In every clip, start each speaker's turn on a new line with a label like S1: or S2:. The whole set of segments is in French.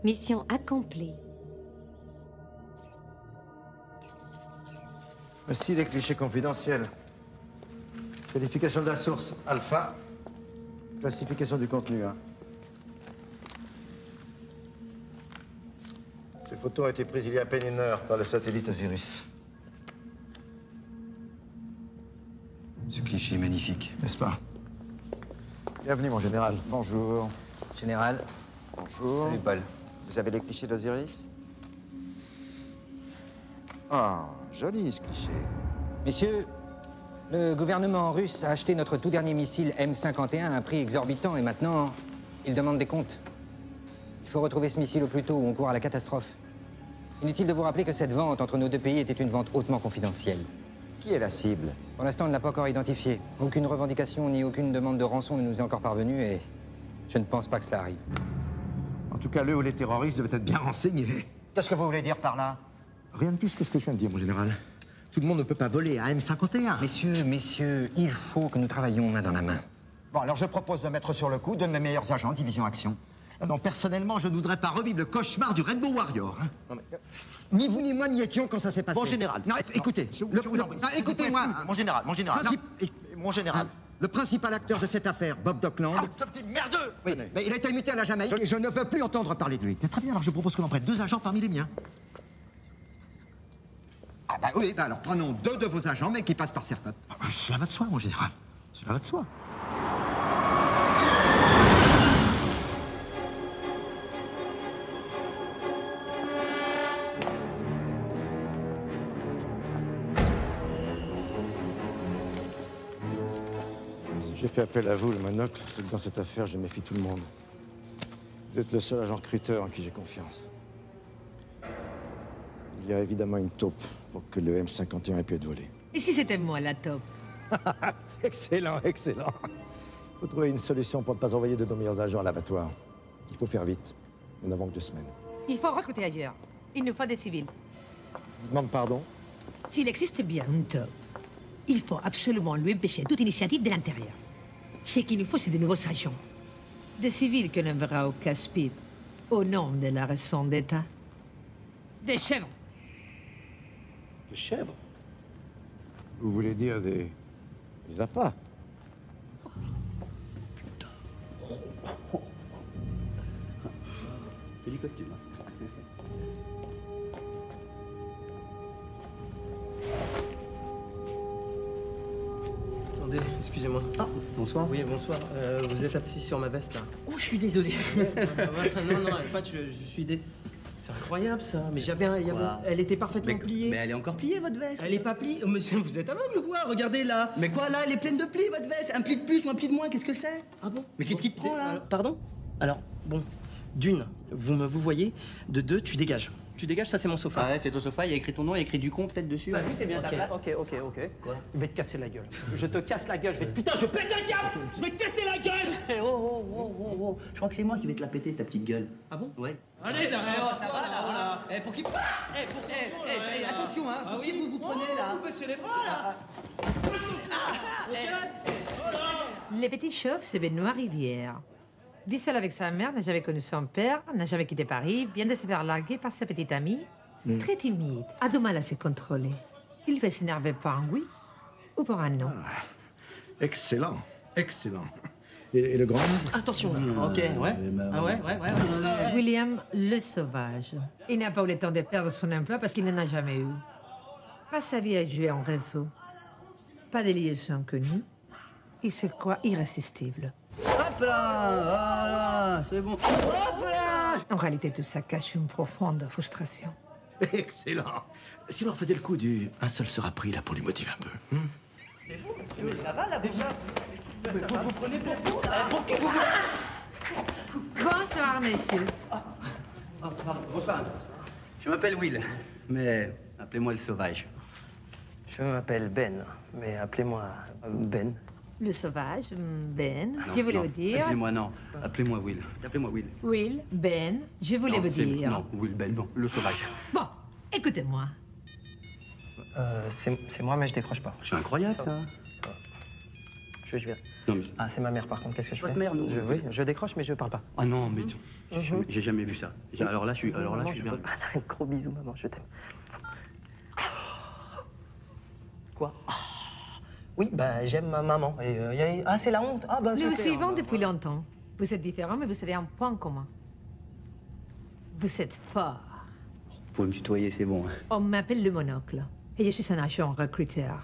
S1: Mission accomplie.
S2: Voici des clichés confidentiels. Qualification de la source, alpha. Classification du contenu, 1. Ces photos ont été prises il y a à peine 1 heure par le satellite Osiris.
S3: Ce cliché est magnifique.
S2: N'est-ce pas? Bienvenue, mon général.
S4: Bonjour.
S3: Général.
S4: Bonjour.
S3: Salut, Paul.
S4: Vous avez les clichés d'Osiris? Ah, joli ce cliché.
S5: Messieurs, le gouvernement russe a acheté notre tout dernier missile M51 à un prix exorbitant et maintenant, il demande des comptes. Il faut retrouver ce missile au plus tôt ou on court à la catastrophe. Inutile de vous rappeler que cette vente entre nos deux pays était une vente hautement confidentielle.
S4: Qui est la cible?
S5: Pour l'instant, on ne l'a pas encore identifié. Aucune revendication ni aucune demande de rançon ne nous est encore parvenue et je ne pense pas que cela arrive.
S2: En tout cas, le ou les terroristes devaient être bien renseignés.
S4: Qu'est-ce que vous voulez dire par là?
S2: Rien de plus que ce que je viens de dire, mon général. Tout le monde ne peut pas voler à M51.
S5: Messieurs, il faut que nous travaillions main dans la main.
S4: Bon, alors je propose de mettre sur le coup deux de mes meilleurs agents, Division Action.
S2: Non, personnellement, je ne voudrais pas revivre le cauchemar du Rainbow Warrior. Hein.
S4: Non, mais, ni vous ni moi n'y étions quand ça s'est passé.
S2: Mon général.
S4: Non, écoutez.
S2: Écoutez-moi. Mon général. Mon général.
S4: Le principal acteur de cette affaire, Bob Dockland.
S2: Ah, ce petit merdeux!
S4: Oui, mais il a été muté à la Jamaïque et je ne veux plus entendre parler de lui.
S2: Très bien, alors je propose qu'on en prête 2 agents parmi les miens.
S4: Ah bah oui, bah alors prenons 2 de vos agents, mais qui passent par Serpent.
S2: Cela va de soi, mon général. Cela va de soi. Si j'ai fait appel à vous, le monocle, c'est que dans cette affaire, je méfie tout le monde. Vous êtes le seul agent recruteur en qui j'ai confiance. Il y a évidemment une taupe pour que le M51 ait pu être volé.
S6: Et si c'était moi, la taupe?
S2: Excellent, excellent. Faut trouver une solution pour ne pas envoyer de nos meilleurs agents à l'abattoir. Il faut faire vite. Nous n'avons que 2 semaines.
S6: Il faut recruter ailleurs. Il nous faut des civils.
S2: Je vous demande pardon.
S6: S'il existe bien une taupe, il faut absolument lui empêcher toute initiative de l'intérieur. Ce qu'il nous faut, c'est de nouveaux agents. Des civils que l'on verra au casse-pipe, au nom de la raison d'État. Des chèvres.
S2: Des chèvres? Vous voulez dire des appâts?
S3: C'est du costume.
S7: Attendez, excusez-moi.
S3: Ah, bonsoir.
S7: Oui, bonsoir. Vous êtes assis sur ma veste, là.
S3: Oh, je suis désolé.
S7: Non, pas, je suis des... C'est incroyable, ça. Mais elle était parfaitement pliée.
S3: Mais elle est encore pliée, votre veste.
S7: Elle est pas pliée. Oh, monsieur, vous êtes aveugle ou quoi? Regardez, là.
S3: Mais quoi, là, elle est pleine de plis, votre veste. Un pli de plus ou un pli de moins, qu'est-ce que c'est?
S7: Ah bon?
S3: Mais qu'est-ce qui te prend, là?
S7: Pardon? Alors, bon, d'une, vous voyez. De 2, tu dégages. Tu dégages, ça, c'est mon sofa.
S3: Ah ouais, c'est ton sofa, il y a écrit ton nom, il y a écrit Ducon peut-être dessus. Bah oui, c'est bien ta place.
S7: Ok.
S3: Quoi?
S7: Je vais te casser la gueule. Je te casse la gueule. Putain, je pète un câble. Je vais te casser la gueule.
S3: Eh, oh. Je crois que c'est moi qui vais te la péter, ta petite gueule.
S7: Ah bon?
S3: Ouais.
S7: Allez, là.
S3: Ça va, là. Eh, pour qui... attention, hein. Pour qui vous prenez, là?
S7: Vous baissez les bras, là.
S6: Le petit chauve, c'est Benoît Rivière. Vit seul avec sa mère, n'a jamais connu son père, n'a jamais quitté Paris, vient de se faire larguer par sa petite amie. Très timide, a du mal à se contrôler. Il va s'énerver pour un oui ou pour un non.
S2: Excellent, excellent. Et le grand?
S7: Attention, ok, ouais. Ah ouais.
S6: William le sauvage. Il n'a pas eu le temps de perdre son emploi parce qu'il n'en a jamais eu. Pas sa vie à jouer en réseau. Pas de liaison connue. Il se croit irrésistible.
S3: Hop là, voilà, c'est bon. Hop là.
S6: En réalité, tout ça cache une profonde frustration.
S2: Excellent. Si l'on faisait le coup du un seul sera pris, là, pour lui motiver un peu.
S3: Mais ça va, là, déjà.
S7: Vous prenez pour qui
S6: Bonsoir, messieurs.
S3: Bonsoir. Je m'appelle Will, mais appelez-moi le sauvage.
S7: Je m'appelle Ben, mais appelez-moi Ben.
S6: Le sauvage, Ben, je voulais vous dire...
S3: Excusez-moi, non. Appelez-moi Will. Appelez-moi Will.
S6: Will, Ben, je voulais vous dire...
S3: Non, Will, Ben, non. Le sauvage.
S6: Bon, écoutez-moi.
S7: C'est moi, mais je décroche pas.
S3: C'est incroyable, ça.
S7: viens.
S1: Non, mais...
S7: Ah, c'est ma mère, par contre. Qu'est-ce que je fais?
S1: Votre mère, non.
S7: Oui, je décroche, mais je parle pas.
S1: Ah non, mais j'ai jamais vu ça. Alors là, je suis bien.
S7: Un gros bisou, maman, je t'aime. Quoi? Oui, bah, j'aime ma maman. Et, ah, c'est la honte. Ah, bah,
S6: Nous vous
S7: super,
S6: suivons
S7: bah,
S6: depuis
S7: voilà.
S6: longtemps. Vous êtes différents, mais vous avez un point en commun. Vous êtes fort.
S1: Vous pouvez me tutoyer, c'est bon. Hein.
S6: On m'appelle le monocle. Et je suis un agent recruteur.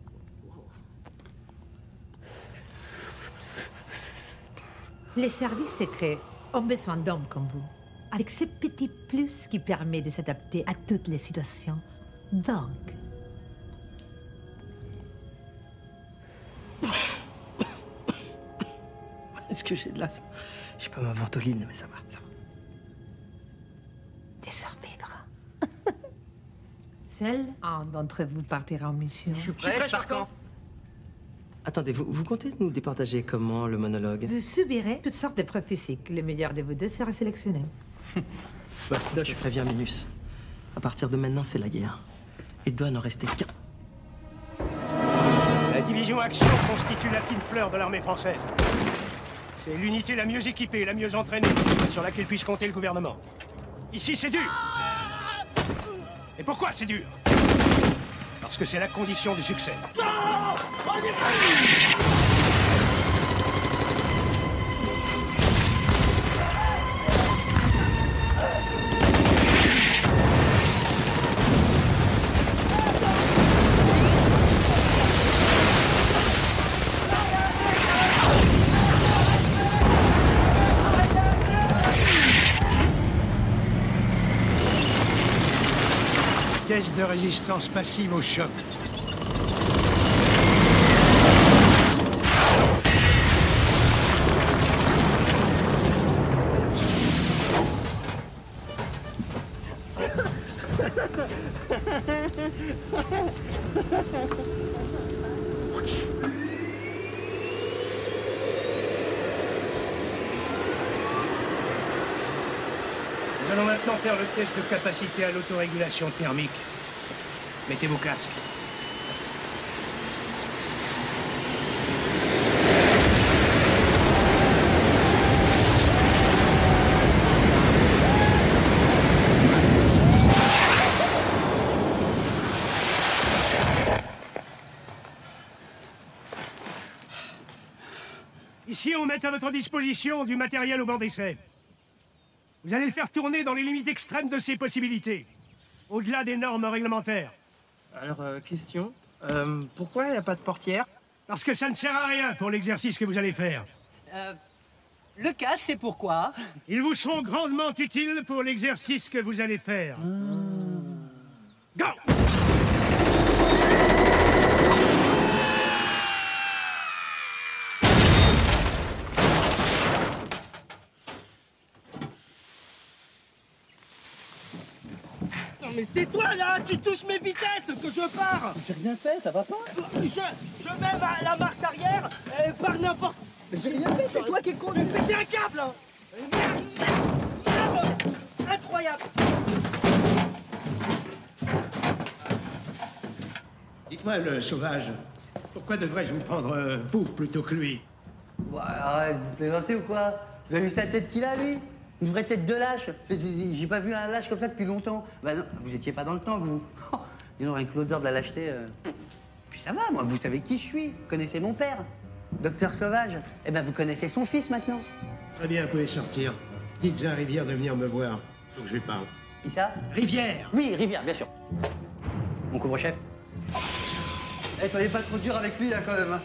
S6: Les services secrets ont besoin d'hommes comme vous. Avec ce petit plus qui permet de s'adapter à toutes les situations. Donc...
S7: Est-ce que j'ai de l'asthme? J'ai pas ma ventoline, mais ça va, ça va.
S6: de survivre. Seul un d'entre vous partira en mission.
S7: Je suis prêt, par quand? Attendez, vous comptez nous départager comment, le monologue?
S6: Vous subirez toutes sortes d'épreuves physiques. Le meilleur de vous deux sera sélectionné.
S7: Bah, là, je préviens Minus. À partir de maintenant, c'est la guerre. Il doit n'en rester qu'un.
S8: La division Action constitue la fine fleur de l'armée française. C'est l'unité la mieux équipée, la mieux entraînée, sur laquelle puisse compter le gouvernement. Ici, c'est dur. Et pourquoi c'est dur? Parce que c'est la condition du succès. Test de résistance passive au choc. Nous allons maintenant faire le test de capacité à l'autorégulation thermique. Mettez vos casques. Ici, on met à votre disposition du matériel au banc d'essai. Vous allez le faire tourner dans les limites extrêmes de ses possibilités, au-delà des normes réglementaires.
S7: Alors, question. Pourquoi il n'y a pas de portière?
S8: Parce que ça ne sert à rien pour l'exercice que vous allez faire.
S3: Le casque, c'est pourquoi?
S8: Ils vous seront grandement utiles pour l'exercice que vous allez faire. Go!
S3: Non mais c'est toi là, tu touches mes vitesses que je pars.
S7: J'ai rien fait, ça va pas?
S3: Je mets la marche arrière par n'importe...
S7: J'ai rien fait,
S3: C'est toi qui es conduit. Péter un câble là. Merde. Incroyable.
S8: Dites-moi, le sauvage, pourquoi devrais-je vous prendre vous plutôt que lui?
S9: Ouais, arrête, vous plaisantez ou quoi? Vous avez vu sa tête qu'il a, lui? Une vraie tête de lâche. J'ai pas vu un lâche comme ça depuis longtemps. Bah non, vous étiez pas dans le temps, vous. Dis donc, avec l'odeur de la lâcheté... Puis ça va, moi, vous savez qui je suis. Vous connaissez mon père, Docteur Sauvage. Eh ben, vous connaissez son fils, maintenant.
S8: Très bien, vous pouvez sortir. Dites à Rivière de venir me voir. Faut que je lui parle.
S9: Qui ça?
S8: Rivière!
S9: Oui, Rivière, bien sûr. Mon couvre-chef. Eh, soyez pas trop dur avec lui, là, quand même. Hein.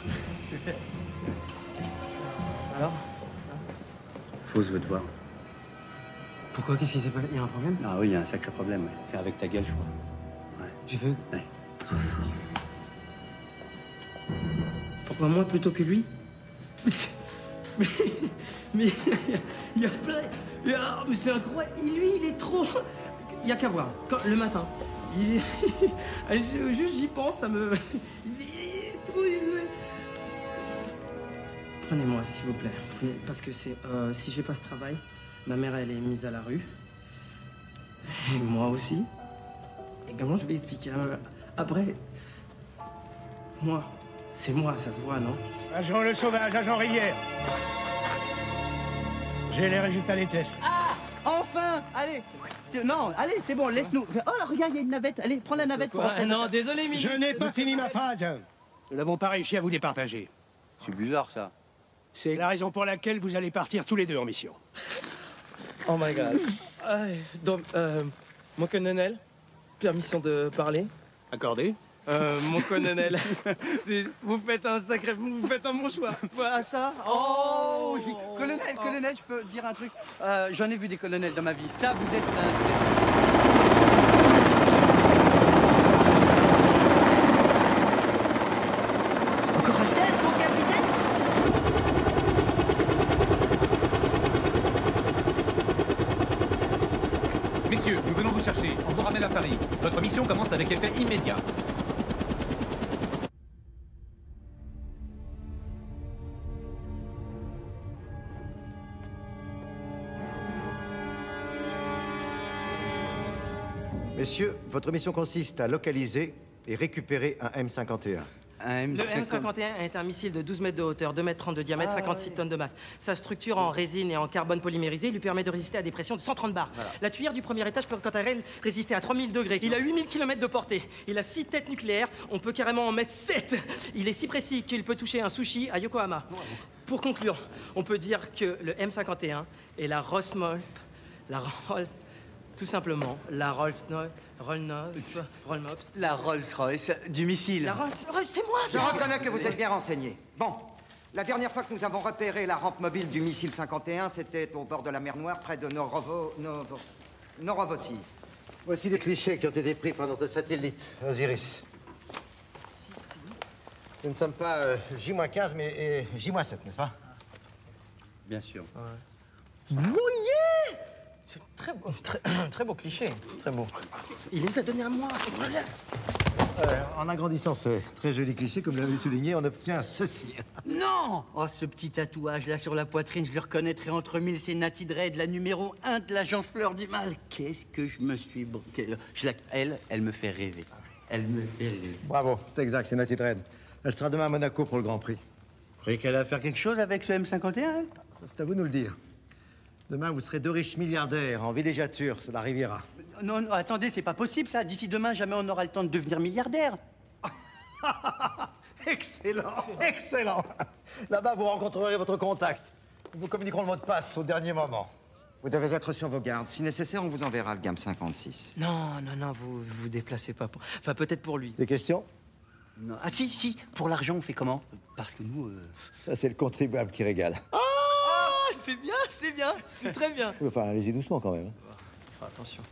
S9: Alors?
S1: Faut se veut te voir.
S7: Pourquoi? Qu'est-ce qui s'est passé? Il y a un problème?
S1: Ah oui, il y a un sacré problème. Ouais. C'est avec ta gueule, je crois. Ouais.
S7: Je veux...
S1: Ouais.
S7: Pourquoi moi plutôt que lui? Mais il y a plein... Mais c'est incroyable. Lui, il est trop... Il y a qu'à voir. Le matin. Juste j'y pense, ça me... Prenez-moi, s'il vous plaît. Parce que c'est... si j'ai pas ce travail, ma mère, elle est mise à la rue. Et moi aussi. Et comment je vais expliquer? Après... Moi, C'est moi, ça se voit, non?
S8: Agent Le Sauvage, agent Rivière. J'ai les résultats des tests.
S9: Ah, enfin, allez. Non, allez, c'est bon, laisse-nous. Oh là, regarde, il y a une navette. Allez, prends la navette pour rentrer.
S7: Non, désolé,
S8: Je n'ai pas fini ma phrase. Nous n'avons pas réussi à vous départager.
S1: C'est bizarre, ça.
S8: C'est la raison pour laquelle vous allez partir tous les deux en mission.
S7: Oh my god. Donc, mon colonel, permission de parler?
S8: Accordé?
S7: Mon colonel, vous faites un bon choix. Voilà ça.
S9: Oh, colonel, je peux dire un truc. J'en ai vu des colonels dans ma vie. Ça, vous êtes Encore un test, mon capitaine?
S10: Messieurs, nous venons vous chercher. On vous ramène à Paris. Votre mission commence avec effet immédiat.
S2: Messieurs, votre mission consiste à localiser et récupérer un M51.
S9: Le
S7: Le M51 est un missile de 12 mètres de hauteur, 2 mètres 30 de diamètre, 56 tonnes de masse. Sa structure en résine et en carbone polymérisé lui permet de résister à des pressions de 130 bars. La tuyère du premier étage peut quant à elle résister à 3000 degrés. Il a 8000 km de portée. Il a 6 têtes nucléaires. On peut carrément en mettre 7. Il est si précis qu'il peut toucher un sushi à Yokohama. Pour conclure, on peut dire que le M51 est la Rolls-Royce, tout simplement, la Rolls-Royce,
S9: La Rolls-Royce du missile.
S7: La Rolls-Royce, c'est moi,
S4: Je
S7: ça.
S4: reconnais que vous êtes bien renseigné. Bon, la dernière fois que nous avons repéré la rampe mobile du missile 51, c'était au bord de la mer Noire, près de Norovossi.
S2: Voici les clichés qui ont été pris par notre satellite, Osiris. Ce ne sommes pas J-15, mais J-7, n'est-ce pas?
S1: Bien sûr.
S7: C'est très beau, très beau cliché, très beau. Il nous a donné à moi.
S2: En agrandissant ce très joli cliché, comme l'avez souligné, on obtient ceci.
S9: Non! Oh, ce petit tatouage là sur la poitrine, je le reconnaîtrai entre mille. C'est Natty Dread, la numéro 1 de l'agence Fleur du Mal. Qu'est-ce que je me suis... Elle me fait rêver. Elle me fait rêver.
S2: Bravo, c'est exact, c'est Natty Dread. Elle sera demain à Monaco pour le Grand Prix.
S9: Vous croyez qu'elle va faire quelque chose avec ce M51, elle?
S2: Ça, c'est à vous de nous le dire. Demain, vous serez deux riches milliardaires en villégiature sur la Riviera.
S9: Non, non, attendez, c'est pas possible ça. D'ici demain, jamais on n'aura le temps de devenir milliardaire.
S2: Excellent, excellent. Là-bas, vous rencontrerez votre contact. Nous vous communiquerons le mot de passe au dernier moment.
S4: Vous devez être sur vos gardes. Si nécessaire, on vous enverra le GAM 56.
S7: Non, vous déplacez pas. Enfin, peut-être pour lui.
S2: Des questions?
S9: Non. Ah si, pour l'argent, on fait comment? Parce que nous...
S2: Ça, c'est le contribuable qui régale.
S7: C'est bien, c'est très bien.
S2: Oui, enfin, allez-y doucement quand même.
S7: Enfin, attention.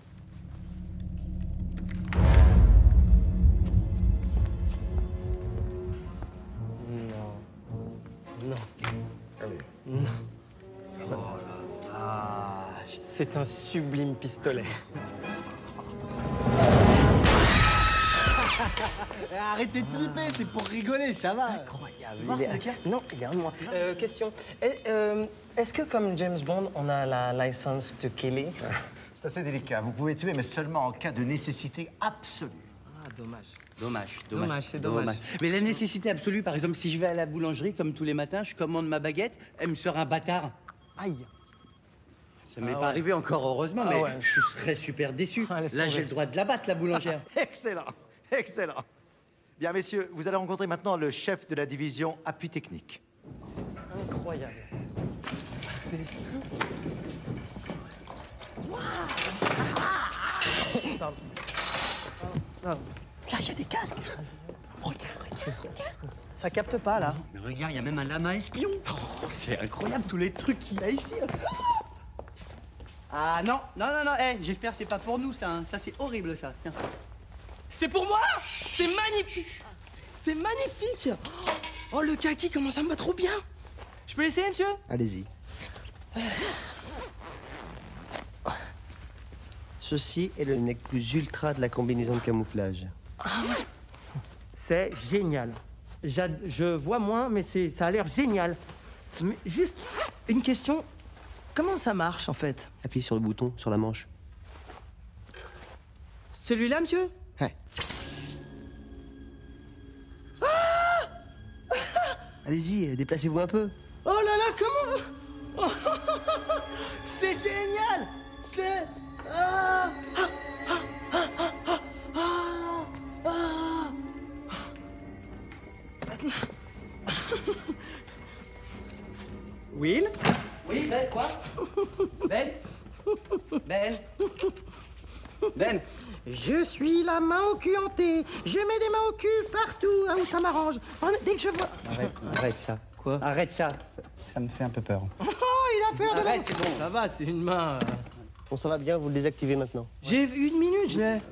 S7: Non. C'est un sublime pistolet.
S9: Arrêtez de flipper, c'est pour rigoler, ça va.
S7: Incroyable. Non, regarde-moi. Question. Est-ce que, comme James Bond, on a la licence de killer?
S2: C'est assez délicat. Vous pouvez tuer, mais seulement en cas de nécessité absolue.
S7: Ah, dommage.
S9: Dommage,
S7: c'est dommage.
S9: Mais la nécessité absolue, par exemple, si je vais à la boulangerie, comme tous les matins, je commande ma baguette, elle me sort un bâtard.
S7: Aïe.
S9: Ça m'est pas arrivé encore, heureusement, mais
S7: ouais.
S9: je serais super déçu.
S7: Ah, laisse
S9: Là,
S7: tomber.
S9: j'ai le droit de la battre, la boulangère.
S2: Excellent, excellent. Bien, messieurs, vous allez rencontrer maintenant le chef de la division appui technique.
S7: Incroyable. Pardon.
S9: Là, il y a des casques. Regarde.
S7: Ça capte pas, là.
S9: Mais regarde, il y a même un lama espion. Oh, c'est incroyable, tous les trucs qu'il a ici. Ah non, j'espère que c'est pas pour nous, ça. Hein. Ça, c'est horrible, ça. Tiens.
S7: C'est pour moi. C'est magnifique. C'est magnifique. Oh, le kaki commence à me trop bien. Je peux l'essayer, monsieur?
S2: Allez-y.
S11: Ceci est le nec plus ultra de la combinaison de camouflage.
S7: C'est génial. Je vois moins, mais ça a l'air génial. Mais juste une question. Comment ça marche, en fait?
S11: Appuie sur le bouton, sur la manche.
S7: Celui-là, monsieur?
S11: Ouais. Allez-y, déplacez-vous un peu.
S3: Oh là là, comment c'est génial. C'est...
S9: Will? Oui, Ben, quoi? Ben? Ben? Ben?
S3: Je suis la main au cul hantée. Je mets des mains au cul partout hein, où ça m'arrange. Dès que je vois...
S9: Arrête ça. Quoi? Arrête ça. Ça me fait un peu peur.
S3: Oh, il a peur de...
S9: Arrête, c'est bon.
S7: Ça va, c'est une main...
S11: Bon, ça va bien, vous le désactivez maintenant.
S3: J'ai 1 minute, je l'ai.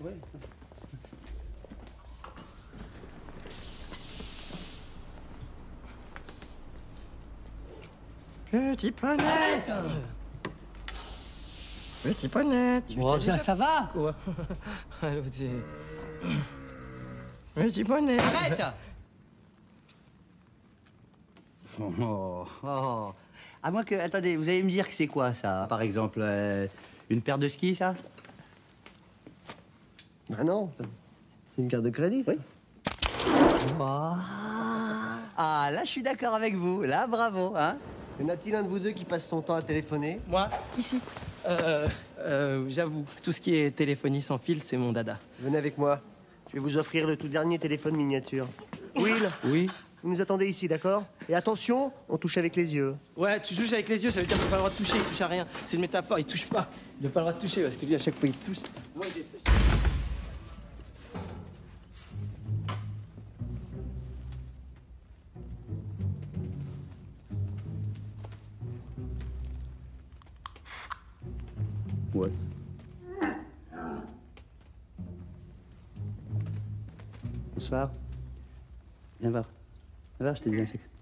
S3: Petit poney. Petit poney.
S9: Bon, ça va.
S7: Quoi? Allô, c'est... Petit poney.
S9: Arrête. Oh. À moins que... Attendez, vous allez me dire que c'est quoi, ça? Par exemple, une paire de skis, ça?
S11: Bah non, c'est une carte de crédit, ça.
S9: Oui. Oh. Ah, là, je suis d'accord avec vous. Là, bravo, hein?
S11: Y en a-t-il un de vous deux qui passe son temps à téléphoner?
S7: Moi, ici. J'avoue, tout ce qui est téléphonie sans fil, c'est mon dada.
S11: Venez avec moi. Je vais vous offrir le tout dernier téléphone miniature. Will?
S9: Oui.
S11: Vous nous attendez ici, d'accord? Et attention, on touche avec les yeux.
S7: Ouais, tu touches avec les yeux, ça veut dire qu'il n'a pas le droit de toucher, il touche à rien. C'est une métaphore, il touche pas. Il n'a pas le droit de toucher parce que lui, à chaque fois, il touche. Moi, j'ai...
S9: Ouais. Bonsoir. Viens voir. Viens voir, je te dis un secret.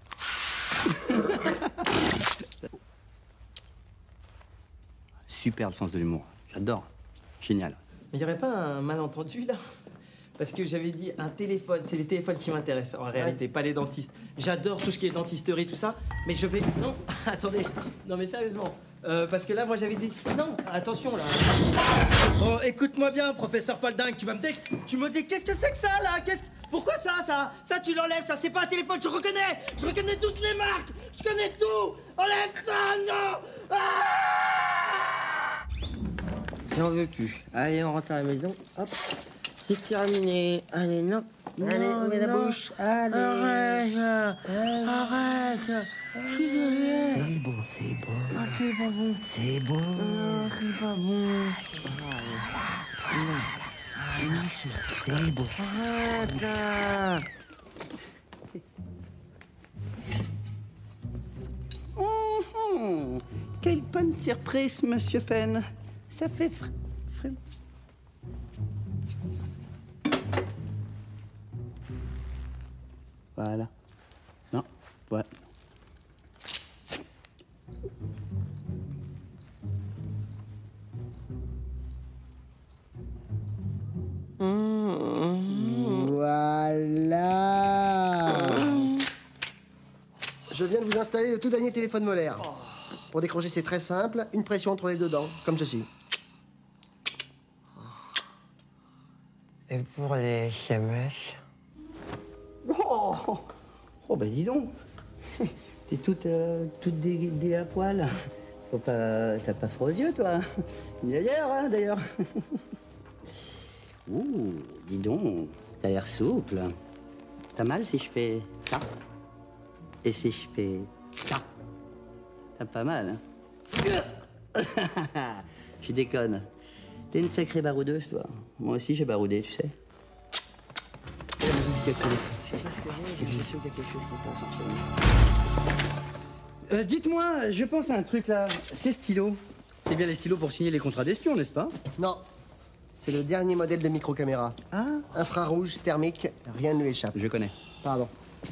S9: Super le sens de l'humour. J'adore. Génial.
S7: Mais il n'y aurait pas un malentendu, là? Parce que j'avais dit un téléphone, c'est les téléphones qui m'intéressent en réalité, pas les dentistes. J'adore tout ce qui est dentisterie, tout ça, mais je vais... Non, attendez, non mais sérieusement, parce que là, moi j'avais dit... Non, attention là. Oh, écoute-moi bien, professeur Folding, tu me dis, qu'est-ce que c'est que ça là? Pourquoi ça? Ça tu l'enlèves, ça c'est pas un téléphone, je reconnais toutes les marques, je connais tout. Enlève ça, non.
S3: J'en veux plus. Allez, on rentre à la maison. Hop. C'est terminé. Allez, non. Allez, ouvre la bouche. Allez. Arrête. C'est bon. C'est pas bon. C'est bon. Non, c'est pas bon. C'est bon. Arrête.
S9: Quelle bonne surprise, Monsieur Penn. Ça fait Voilà. Non, ouais.
S11: Voilà. Je viens de vous installer le tout dernier téléphone molaire. Pour décrocher, c'est très simple. Une pression entre les deux dents, comme ceci.
S3: Et pour les SMS?
S9: Oh, bah dis donc. T'es toute dé à poil. T'as pas froid aux yeux, toi. Ni ailleurs, hein, d'ailleurs. Ouh, dis donc. T'as l'air souple. T'as mal si je fais ça? Et si je fais ça? T'as pas mal, hein? Je déconne. T'es une sacrée baroudeuse, toi. Moi aussi, j'ai baroudé, tu sais. Je sais pas ce que j'ai sûr qu'il y a quelque chose qui passe en ce moment. Dites-moi, je pense à un truc, là. Ces stylos. C'est bien les stylos pour signer les contrats d'espion, n'est-ce pas?
S11: Non. C'est le dernier modèle de micro-caméra.
S9: Ah.
S11: Infrarouge, thermique, rien ne lui échappe.
S9: Je connais.
S11: Pardon.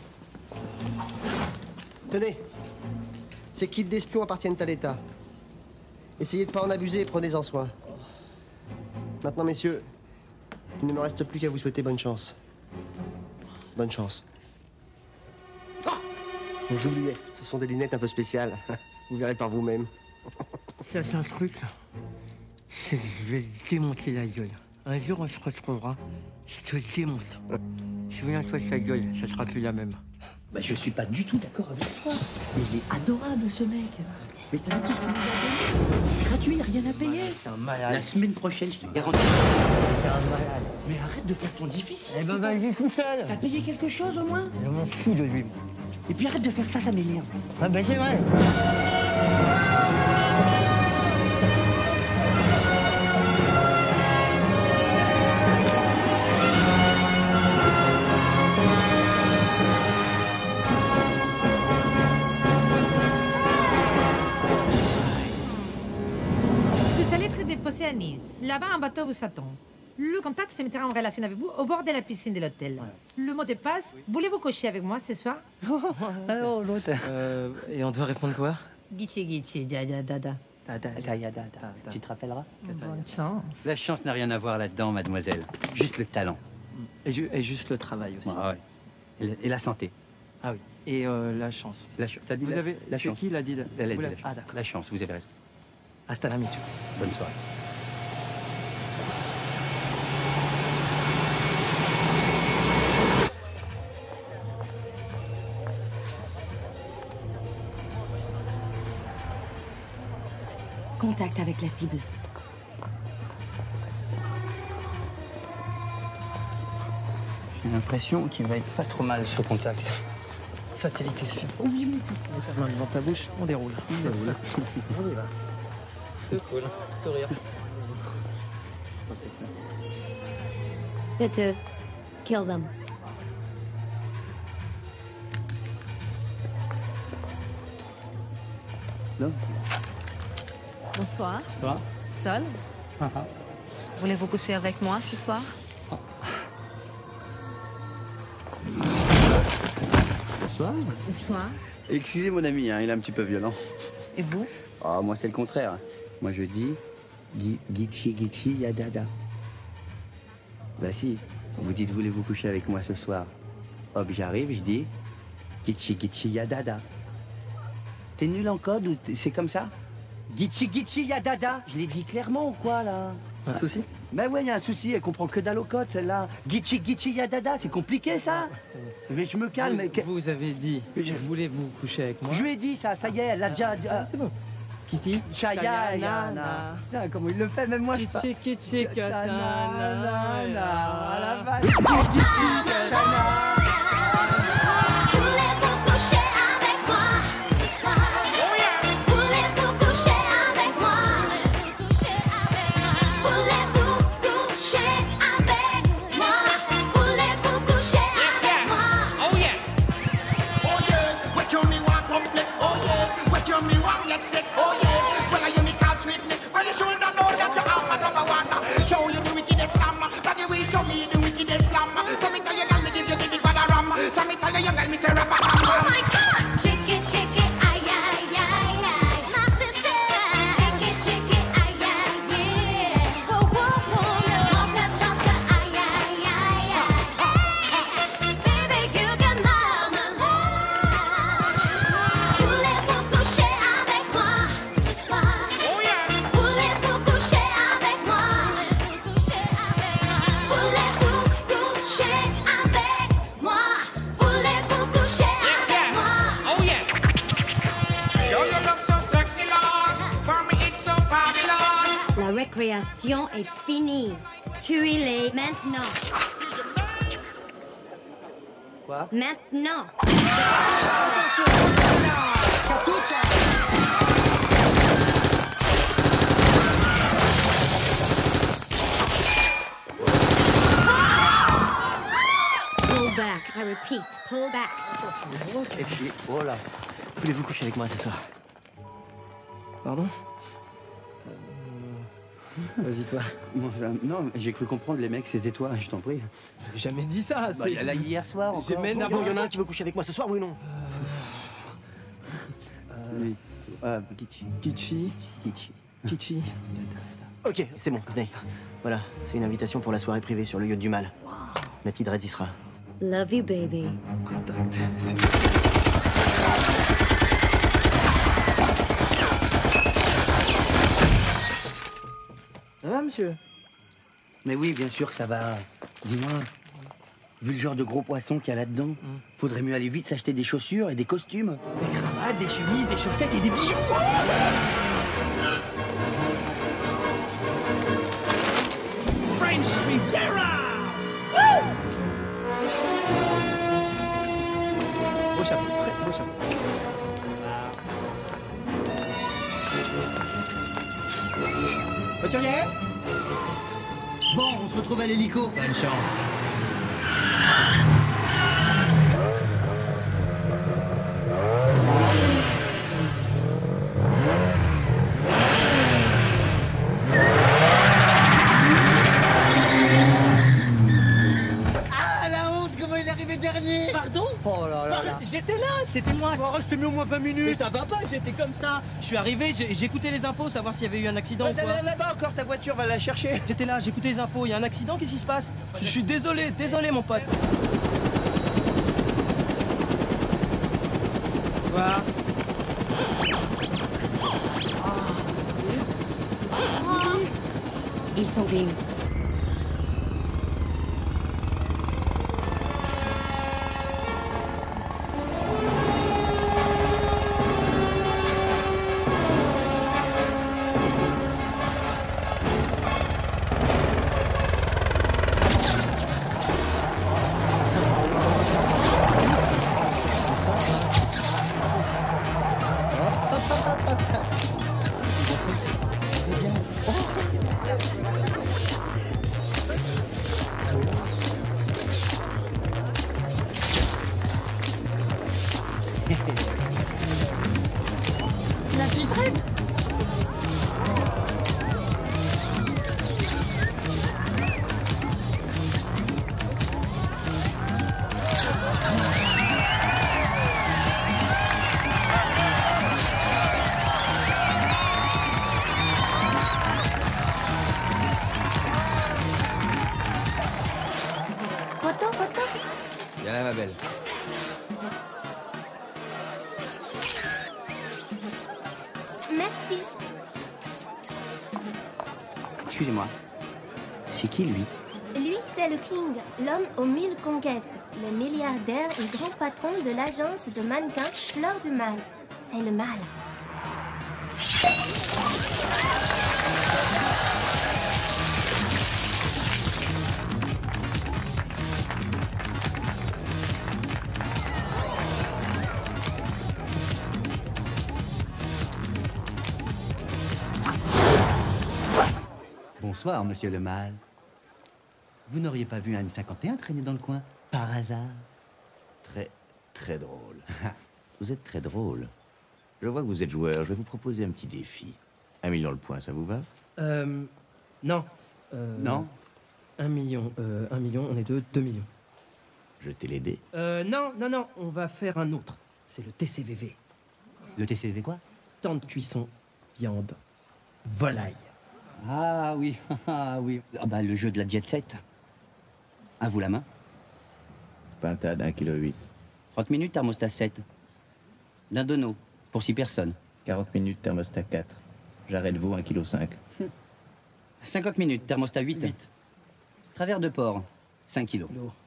S11: Tenez. Ces kits d'espions appartiennent à l'État. Essayez de pas en abuser et prenez-en soin. Maintenant, messieurs, il ne me reste plus qu'à vous souhaiter bonne chance. Bonne chance. Ah! J'oubliais, ce sont des lunettes un peu spéciales. Vous verrez par vous-même.
S3: Ça, c'est un truc, là. Je vais démonter la gueule. Un jour, on se retrouvera. Je te démonte. Souviens-toi de sa gueule, ça sera plus la même.
S1: Bah, je suis pas du tout d'accord avec toi. Mais il est adorable, ce mec. Mais t'as vu tout ce qu'on nous a donné? Gratuit, rien à payer.
S3: C'est un malade.
S1: La semaine prochaine, je te garantis.
S3: C'est un malade.
S1: Mais arrête de faire ton difficile.
S3: Eh ben, vas-y tout seul.
S1: T'as payé quelque chose, au moins?
S3: Je m'en fous de lui.
S1: Et puis arrête de faire ça, ça m'énerve.
S3: Ah ben, c'est vrai.
S6: Vous allez être déposé à Nice. Là-bas, un bateau vous attend. Le contact se mettra en relation avec vous au bord de la piscine de l'hôtel. Le mot de passe, voulez-vous coucher avec moi ce soir?
S3: Alors, l'autre.
S7: Et on doit répondre quoi?
S6: Guichi guichi, dada dada.
S1: Tu te rappelleras?
S6: Bonne chance.
S1: La chance n'a rien à voir là-dedans, mademoiselle. Juste le talent.
S7: Et juste le travail aussi.
S1: Ah ouais. Et la santé.
S7: Ah oui. Et la chance.
S1: T'as dit
S7: Vous avez...
S1: la
S7: C'est
S1: chance.
S7: qui l'a dit?
S1: Elle a
S7: Vous
S1: dit
S7: l'avez-
S1: la
S7: Ah
S1: chance.
S7: d'accord.
S1: La chance, vous avez raison.
S7: Hasta la micho.
S1: Bonne soirée.
S12: Contact avec la cible.
S3: J'ai l'impression qu'il va être pas trop mal ce contact. Satellite espion. Oh oui, oui. Mets ta main devant ta bouche, on déroule. On déroule. On y va. C'est cool. Sourire.
S12: C'est eux. Kill them.
S1: Non.
S13: Bonsoir.
S1: Toi?
S13: Sol. Voulez-vous coucher avec moi ce soir?
S1: Bonsoir.
S13: Bonsoir.
S1: Excusez mon ami, hein, il est un petit peu violent.
S13: Et vous?
S1: Ah, moi, c'est le contraire. Moi, je dis Gichi Yadada. Bah si, vous dites voulez-vous coucher avec moi ce soir? Hop, j'arrive, je dis Gichi Yadada. T'es nul en code ou c'est comme ça? Gichi Yadada. Je l'ai dit clairement ou quoi, là?
S3: Un souci?
S1: Ben ouais, il y a un souci, elle comprend que dalle au code, celle-là. Gichi Yadada, c'est compliqué, ça? Mais je me calme.
S7: Vous avez dit, voulez-vous coucher avec moi?
S1: Je lui ai dit ça, ça y est, elle l'a déjà...
S7: C'est bon. Kitty?
S1: Chaya, Yana. Putain, comment il le fait, même moi, je pas...
S7: Kitchi, katana,
S1: à la vache.
S14: Voulez-vous coucher avec moi ce soir? Voulez-vous coucher avec moi? Voulez-vous coucher avec moi? Voulez-vous coucher avec moi? Voulez-vous coucher avec moi?
S15: Oh yes. Oh yes. What you me want complex? Oh yes. What you me want get sex? Oh yes. Well I hear me call sweetness. Well you should know that you are my number one. Show you the wickedest slam. That the way show me the wickedest slam. So me tell you girl me give you the big bad ram. So me tell you young girl me say rap.
S14: Oh my God! Chicken, chicken, ay, ay, ay, ay. My sister. Chicken, chicken, ay, ay, yeah. Whoa, whoa, whoa, no. Mocha, choca, ay, ay, ay, ay. Baby, you got my love. Voulez-vous coucher avec moi ce soir?
S15: Oh yeah.
S14: Voulez-vous coucher avec moi? Voulez-vous coucher avec moi? Voulez-vous coucher avec moi? Voulez-vous coucher avec moi?
S15: Oh yes. Yo, you look so sexy, Lord. For me it's so fabulous.
S12: La récréation est finie. Tuez-les maintenant.
S3: Quoi?
S12: Maintenant. Pull back. I repeat, pull back.
S3: Et puis, oh là. Voulez-vous coucher avec moi ce soir? Pardon? Vas-y, toi.
S1: Bon, non, j'ai cru comprendre, les mecs, c'était toi, je t'en prie.
S3: J'ai jamais dit ça.
S1: Bah, il y a là hier soir encore.
S3: J'ai même
S1: Bon,
S3: il y en a un qui veut coucher avec moi ce soir, oui ou non?
S1: Oui. Gichi.
S3: Kitchi. Ok, c'est bon, venez. Voilà, c'est une invitation pour la soirée privée sur le yacht du mal. Nati Dredd y sera.
S12: Love you, baby.
S3: Contact. Ça va, monsieur?
S1: Mais oui, bien sûr que ça va. Dis-moi, Vu le genre de gros poisson qu'il y a là-dedans, faudrait mieux aller vite s'acheter des chaussures et des costumes.
S7: Des cravates, des chemises, des chaussettes et des bijoux.
S15: French Riviera!
S3: Beau chapeau, très beau chapeau.
S9: Voiturier? Bon, on se retrouve à l'hélico.
S3: Bonne chance.
S9: Ah, la honte, comment il est arrivé dernier?
S7: Pardon?
S9: Oh là là là.
S7: J'étais là, c'était moi.
S3: Oh, je t'ai mis au moins 20 minutes.
S7: Mais ça va pas, j'étais comme ça. Je suis arrivé, j'ai écouté les infos, savoir s'il y avait eu un accident ou quoi.
S3: Là-bas encore, ta voiture, va la chercher.
S7: J'étais là, j'écoutais les infos, il y a un accident, qu'est-ce qui se passe? Je suis désolé mon pote. Voilà.
S12: Ils sont venus.
S15: Tu l'as filtré?
S12: Photo, photo.
S1: Viens là, ma belle.
S12: Merci.
S1: Excusez-moi. C'est qui, lui?
S12: Lui, c'est le King, l'homme aux 1000 conquêtes, le milliardaire et grand patron de l'agence de mannequins Fleur du Mal. C'est le mal.
S1: Bonsoir, monsieur le mal. Vous n'auriez pas vu un M51 traîner dans le coin, par hasard?
S16: Très drôle. Vous êtes très drôle. Je vois que vous êtes joueur. Je vais vous proposer un petit défi. 1 million le point, ça vous va?
S7: Non.
S1: Non?
S7: 1 million, on est 2 millions.
S16: Jetez les dés.
S7: Non, on va faire un autre. C'est le TCVV.
S1: Le TCV quoi?
S7: Temps de cuisson, viande, volaille.
S1: Ah oui, ah oui. Ah bah, le jeu de la jet set. À vous la main.
S16: Pintade, 1,8 kg.
S1: 30 minutes, thermostat 7. D'un dono, pour 6 personnes.
S16: 40 minutes, thermostat 4. J'arrête vous, 1,5 kg.
S1: 50 minutes, thermostat 8. Travers de porc, 5 kilos.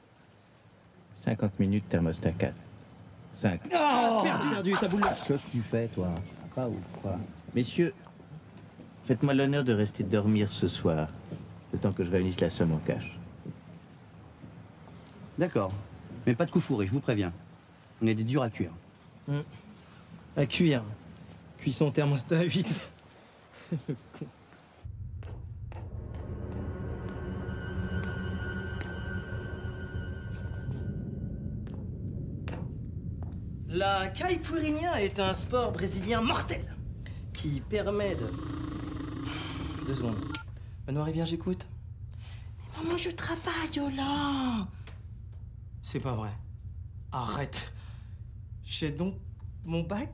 S16: 50 minutes, thermostat 4. 5.
S7: Oh, perdu, ça boule.
S16: Qu'est-ce que tu fais, toi? Pas ou quoi? Messieurs, faites-moi l'honneur de rester dormir ce soir, le temps que je réunisse la somme en cash.
S1: D'accord. Mais pas de coup fourré, je vous préviens. On est des durs à cuire.
S7: À cuire. Cuisson thermostat 8. Le con. La caipirinha est un sport brésilien mortel qui permet de... 2 secondes. Benoît Rivière, j'écoute. Mais maman, je travaille, là. C'est pas vrai. Arrête. J'ai donc mon bac.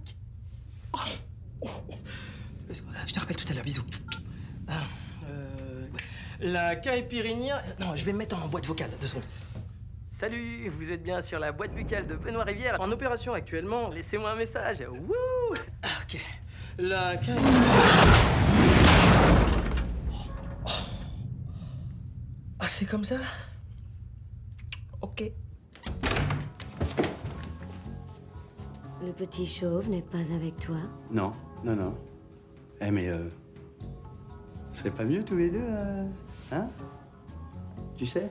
S7: Je te rappelle tout à l'heure, bisous. La caipirinha... Non, je vais me mettre en boîte vocale, 2 secondes. Salut, vous êtes bien sur la boîte buccale de Benoît Rivière, en opération actuellement. Laissez-moi un message. Wouh! Ok. La Ah, c'est comme ça? Ok.
S3: Ok.
S17: Le petit chauve n'est pas avec toi?
S1: Non, non, non. Eh mais ce serait pas mieux tous les deux, hein? Tu sais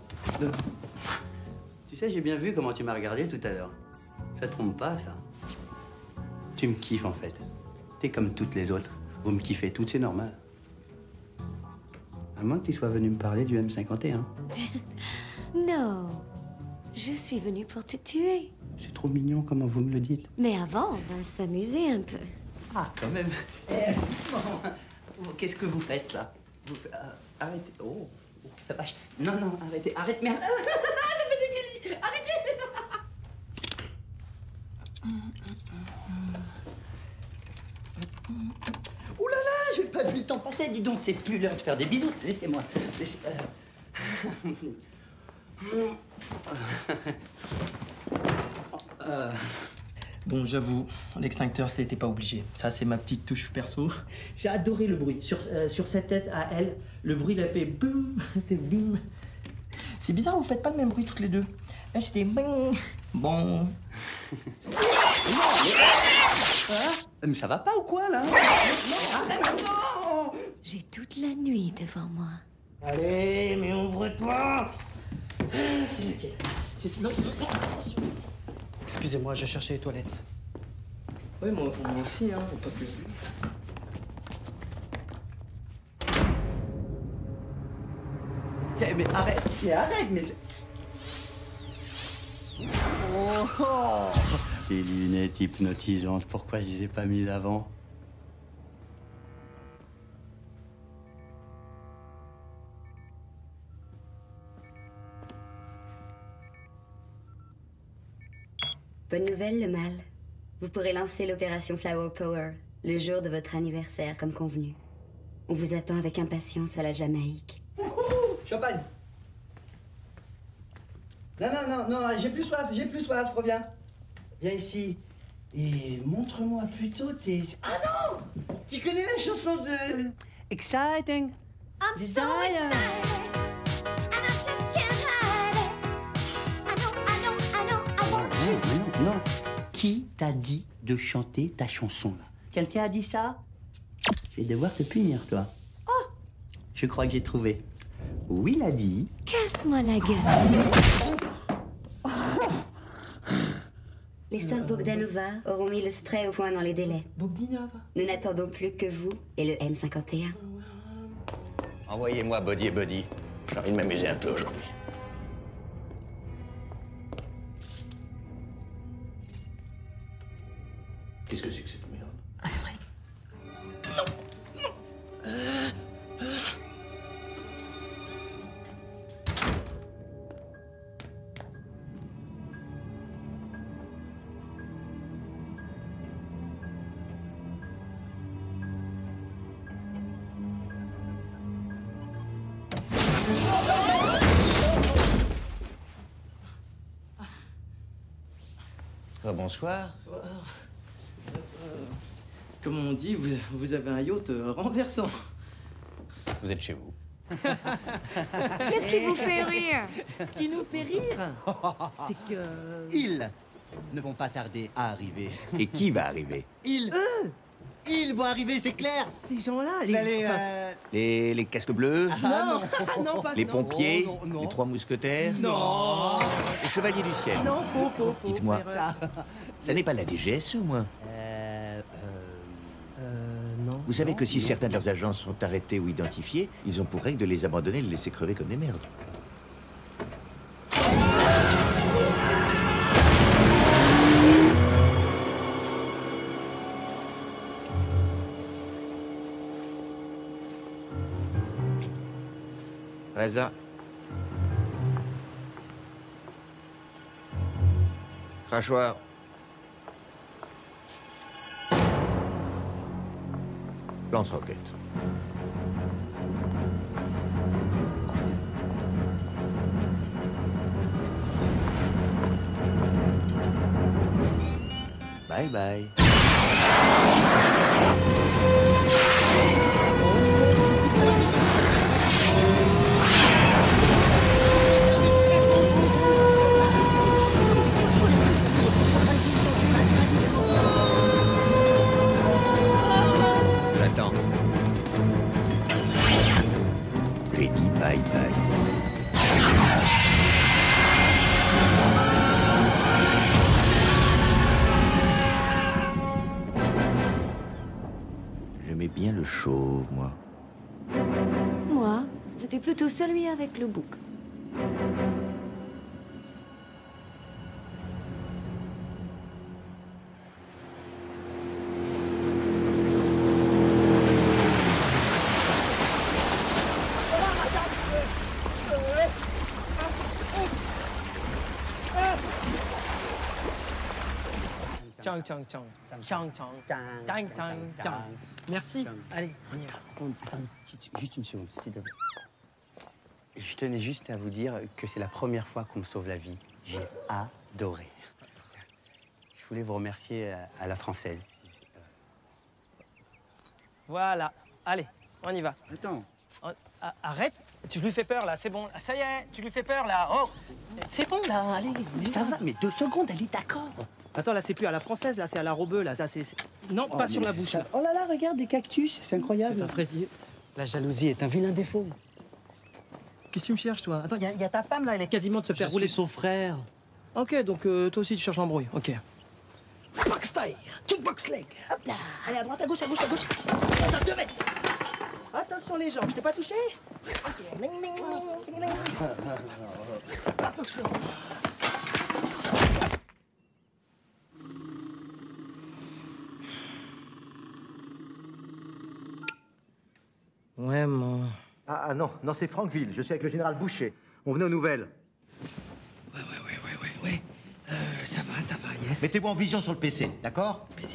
S1: Tu sais, j'ai bien vu comment tu m'as regardé tout à l'heure. Ça te trompe pas, ça. Tu me kiffes, en fait. T'es comme toutes les autres. Vous me kiffez toutes, c'est normal. À moins que tu sois venu me parler du M51.
S17: Non, je suis venue pour te tuer.
S1: C'est trop mignon comment vous me le dites.
S17: Mais avant, on va s'amuser un peu.
S1: Ah, quand même. Qu'est-ce que vous faites, là Arrêtez. Oh, la vache. Non, non, arrêtez. Arrête, merde. Ça fait des guillis. Arrêtez.
S3: Ouh là là, j'ai pas vu le temps passer. Dis donc, c'est plus l'heure de faire des bisous. Laissez-moi. Bon, j'avoue, l'extincteur, c'était pas obligé. Ça, c'est ma petite touche perso. J'ai adoré le bruit. Sur sa tête, à elle, le bruit, il a fait boum. C'est boum. C'est bizarre, vous faites pas le même bruit toutes les deux. Là, c'était boum. Bon. Mais ça va pas ou quoi, là? Non.
S17: J'ai toute la nuit devant moi.
S3: Allez, mais ouvre-toi. C'est lequel? Non. Excusez-moi, je cherchais les toilettes. Oui, moi aussi, hein, pas que lui. Mais arrête, mais...
S1: Oh. Des lunettes hypnotisantes, pourquoi je les ai pas mises avant?
S17: Bonne nouvelle, le mal. Vous pourrez lancer l'opération Flower Power le jour de votre anniversaire, comme convenu. On vous attend avec impatience à la Jamaïque.
S3: Champagne. Non, j'ai plus soif, reviens. Viens ici. Et montre-moi plutôt tes... Ah non! Tu connais la chanson de... Exciting.
S14: I'm so
S3: Desire.
S14: excited, and I just can't hide it. I know, I want you.
S3: Non. Qui t'a dit de chanter ta chanson, là? Quelqu'un a dit ça? Je vais devoir te punir, toi. Oh! Je crois que j'ai trouvé. Will a dit...
S17: Casse-moi la gueule. Les sœurs Bogdanova auront mis le spray au point dans les délais.
S3: Bogdanova?
S17: Nous n'attendons plus que vous et le M51.
S16: Envoyez-moi Buddy et Buddy. J'ai envie de m'amuser un peu aujourd'hui. Qu'est-ce que c'est que cette merde? Bonsoir.
S3: Comme on dit, vous avez un yacht renversant.
S16: Vous êtes chez vous.
S17: Qu'est-ce qui vous fait rire?
S3: Ce qui nous fait rire, c'est que... Ils ne vont pas tarder à arriver.
S16: Et qui va arriver?
S3: Ils vont arriver, c'est clair. Ces gens-là,
S16: Les casques bleus?
S3: Non, pas
S16: Les pompiers?
S3: Non, non.
S16: Les trois mousquetaires?
S3: Non.
S16: Les chevaliers du ciel?
S3: Non, faux.
S16: Dites-moi, ça n'est pas la DGSE, au moins?
S3: Non.
S16: Vous savez que si certains de leurs agents sont arrêtés ou identifiés, ils ont pour règle de les abandonner et de les laisser crever comme des merdes. Reza. Crachoir. Lance-roquette. Bye bye. chauve, moi.
S18: Moi, c'était plutôt celui avec le bouc.
S7: Tchang, tchang, tchang. Tchang, tchang. Tang, tang, tchang. Merci. Allez, on y va.
S1: Attends, juste une seconde, s'il te plaît. Je tenais juste à vous dire que c'est la première fois qu'on me sauve la vie. J'ai adoré. Je voulais vous remercier à la française.
S7: Voilà. Allez, on y va.
S1: Attends.
S7: Arrête. Tu lui fais peur, là. C'est bon. Ah, ça y est, tu lui fais peur, là. Oh, c'est bon, là. Allez.
S1: Ça va, mais 2 secondes, elle est d'accord.
S7: Attends, là, c'est plus à la française, là, c'est à la robeux, là. Ça, c'est... Non, pas sur la bouche.
S1: Oh là là, regarde, des cactus, c'est incroyable.
S7: C'est un fraisier.
S1: La jalousie est un vilain défaut.
S7: Qu'est-ce que tu me cherches, toi? Attends, il y a ta femme, là, elle est quasiment de se faire rouler.
S1: son frère.
S7: Ok, donc toi aussi, tu cherches l'embrouille. Ok. Box style, kickbox leg. Hop là. Allez, à droite, à gauche, à gauche, à gauche. Attends, 2 mètres. Attention, les jambes, je t'ai pas touché? Ok. Attention. Ouais, mon...
S2: Ah non, non, c'est Franqueville. Je suis avec le général Boucher. On venait aux nouvelles.
S7: Ouais. Ça va, yes.
S2: Mettez-vous en vision sur le PC, d'accord?
S7: PC.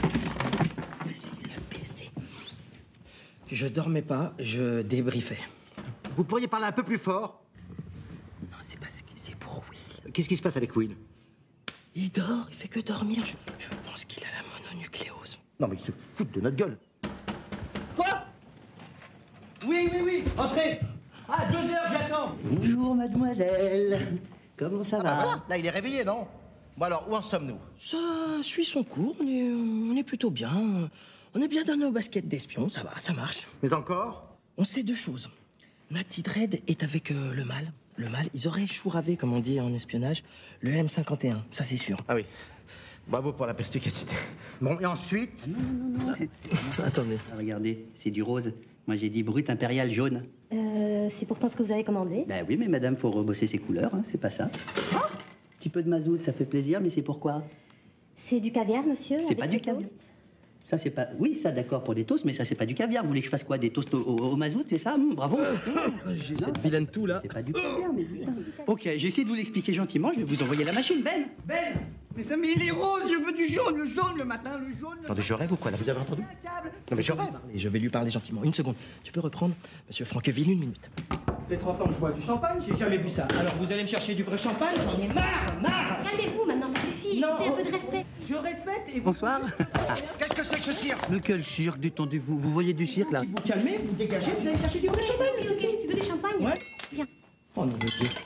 S7: Je dormais pas, je débriefais.
S2: Vous pourriez parler un peu plus fort?
S7: Non, c'est parce que c'est pour Will.
S2: Qu'est-ce qui se passe avec Will?
S7: Il dort, il fait que dormir. Je pense qu'il a la mononucléose.
S2: Non, mais il se fout de notre gueule.
S7: Quoi? Oui, entrez. Ah, 2 heures, j'attends.
S1: Bonjour, mademoiselle. Comment ça va?
S2: Voilà, là, il est réveillé, non? Bon alors, où en sommes-nous?
S7: Ça suit son cours, on est plutôt bien. On est bien dans nos baskets d'espions, ça va, ça marche.
S2: Mais encore?
S7: On sait 2 choses. Natty Dread est avec le mâle. Le mâle, ils auraient chouravé, comme on dit en espionnage, le M51, ça c'est sûr.
S2: Ah oui. Bravo pour la perspicacité. Bon, et ensuite?
S1: Non.
S7: Attendez.
S1: Regardez, c'est du rose. Moi, j'ai dit brut impérial jaune.
S19: C'est pourtant ce que vous avez commandé.
S1: Ben oui, mais madame, faut rebosser ses couleurs, hein, c'est pas ça. Un petit peu de mazout, ça fait plaisir, mais c'est pourquoi?
S19: C'est du caviar, monsieur.
S1: C'est
S19: avec
S1: pas
S19: ses
S1: du caviar.
S19: toasts.
S1: Ça, c'est pas... Oui, ça, d'accord, pour des toasts, mais ça, c'est pas du caviar. Vous voulez que je fasse quoi? Des toasts au mazout, c'est ça? Bravo.
S7: J'ai cette vilaine toux, là.
S1: C'est pas du caviar, mais... Ok, j'ai essayé de vous l'expliquer gentiment, je vais vous envoyer la machine. Ben, mais il est rose, je veux du jaune, le jaune le matin, le jaune...
S2: Attendez, je rêve ou quoi, là? Vous avez entendu? Non, mais je rêve.
S7: Je vais lui parler gentiment. 1 seconde. Tu peux reprendre, monsieur Franqueville, 1 minute. Ça fait 30 ans que je bois du champagne, j'ai jamais vu ça. Alors vous allez me chercher du vrai champagne, j'en ai marre.
S19: Calmez-vous, maintenant, ça suffit.
S7: Non,
S19: Écoutez, un peu de respect.
S7: Je respecte et...
S1: Bonsoir.
S2: Qu'est-ce que c'est que ce cirque?
S1: Mais quel cirque, détendez-vous. Vous voyez du cirque, là?
S7: Vous calmez, vous dégagez, vous allez me chercher du vrai champagne.
S19: C'est ok, tu veux du champagne?
S7: Ouais.
S19: Tiens.
S7: Oh non, mais Dieu.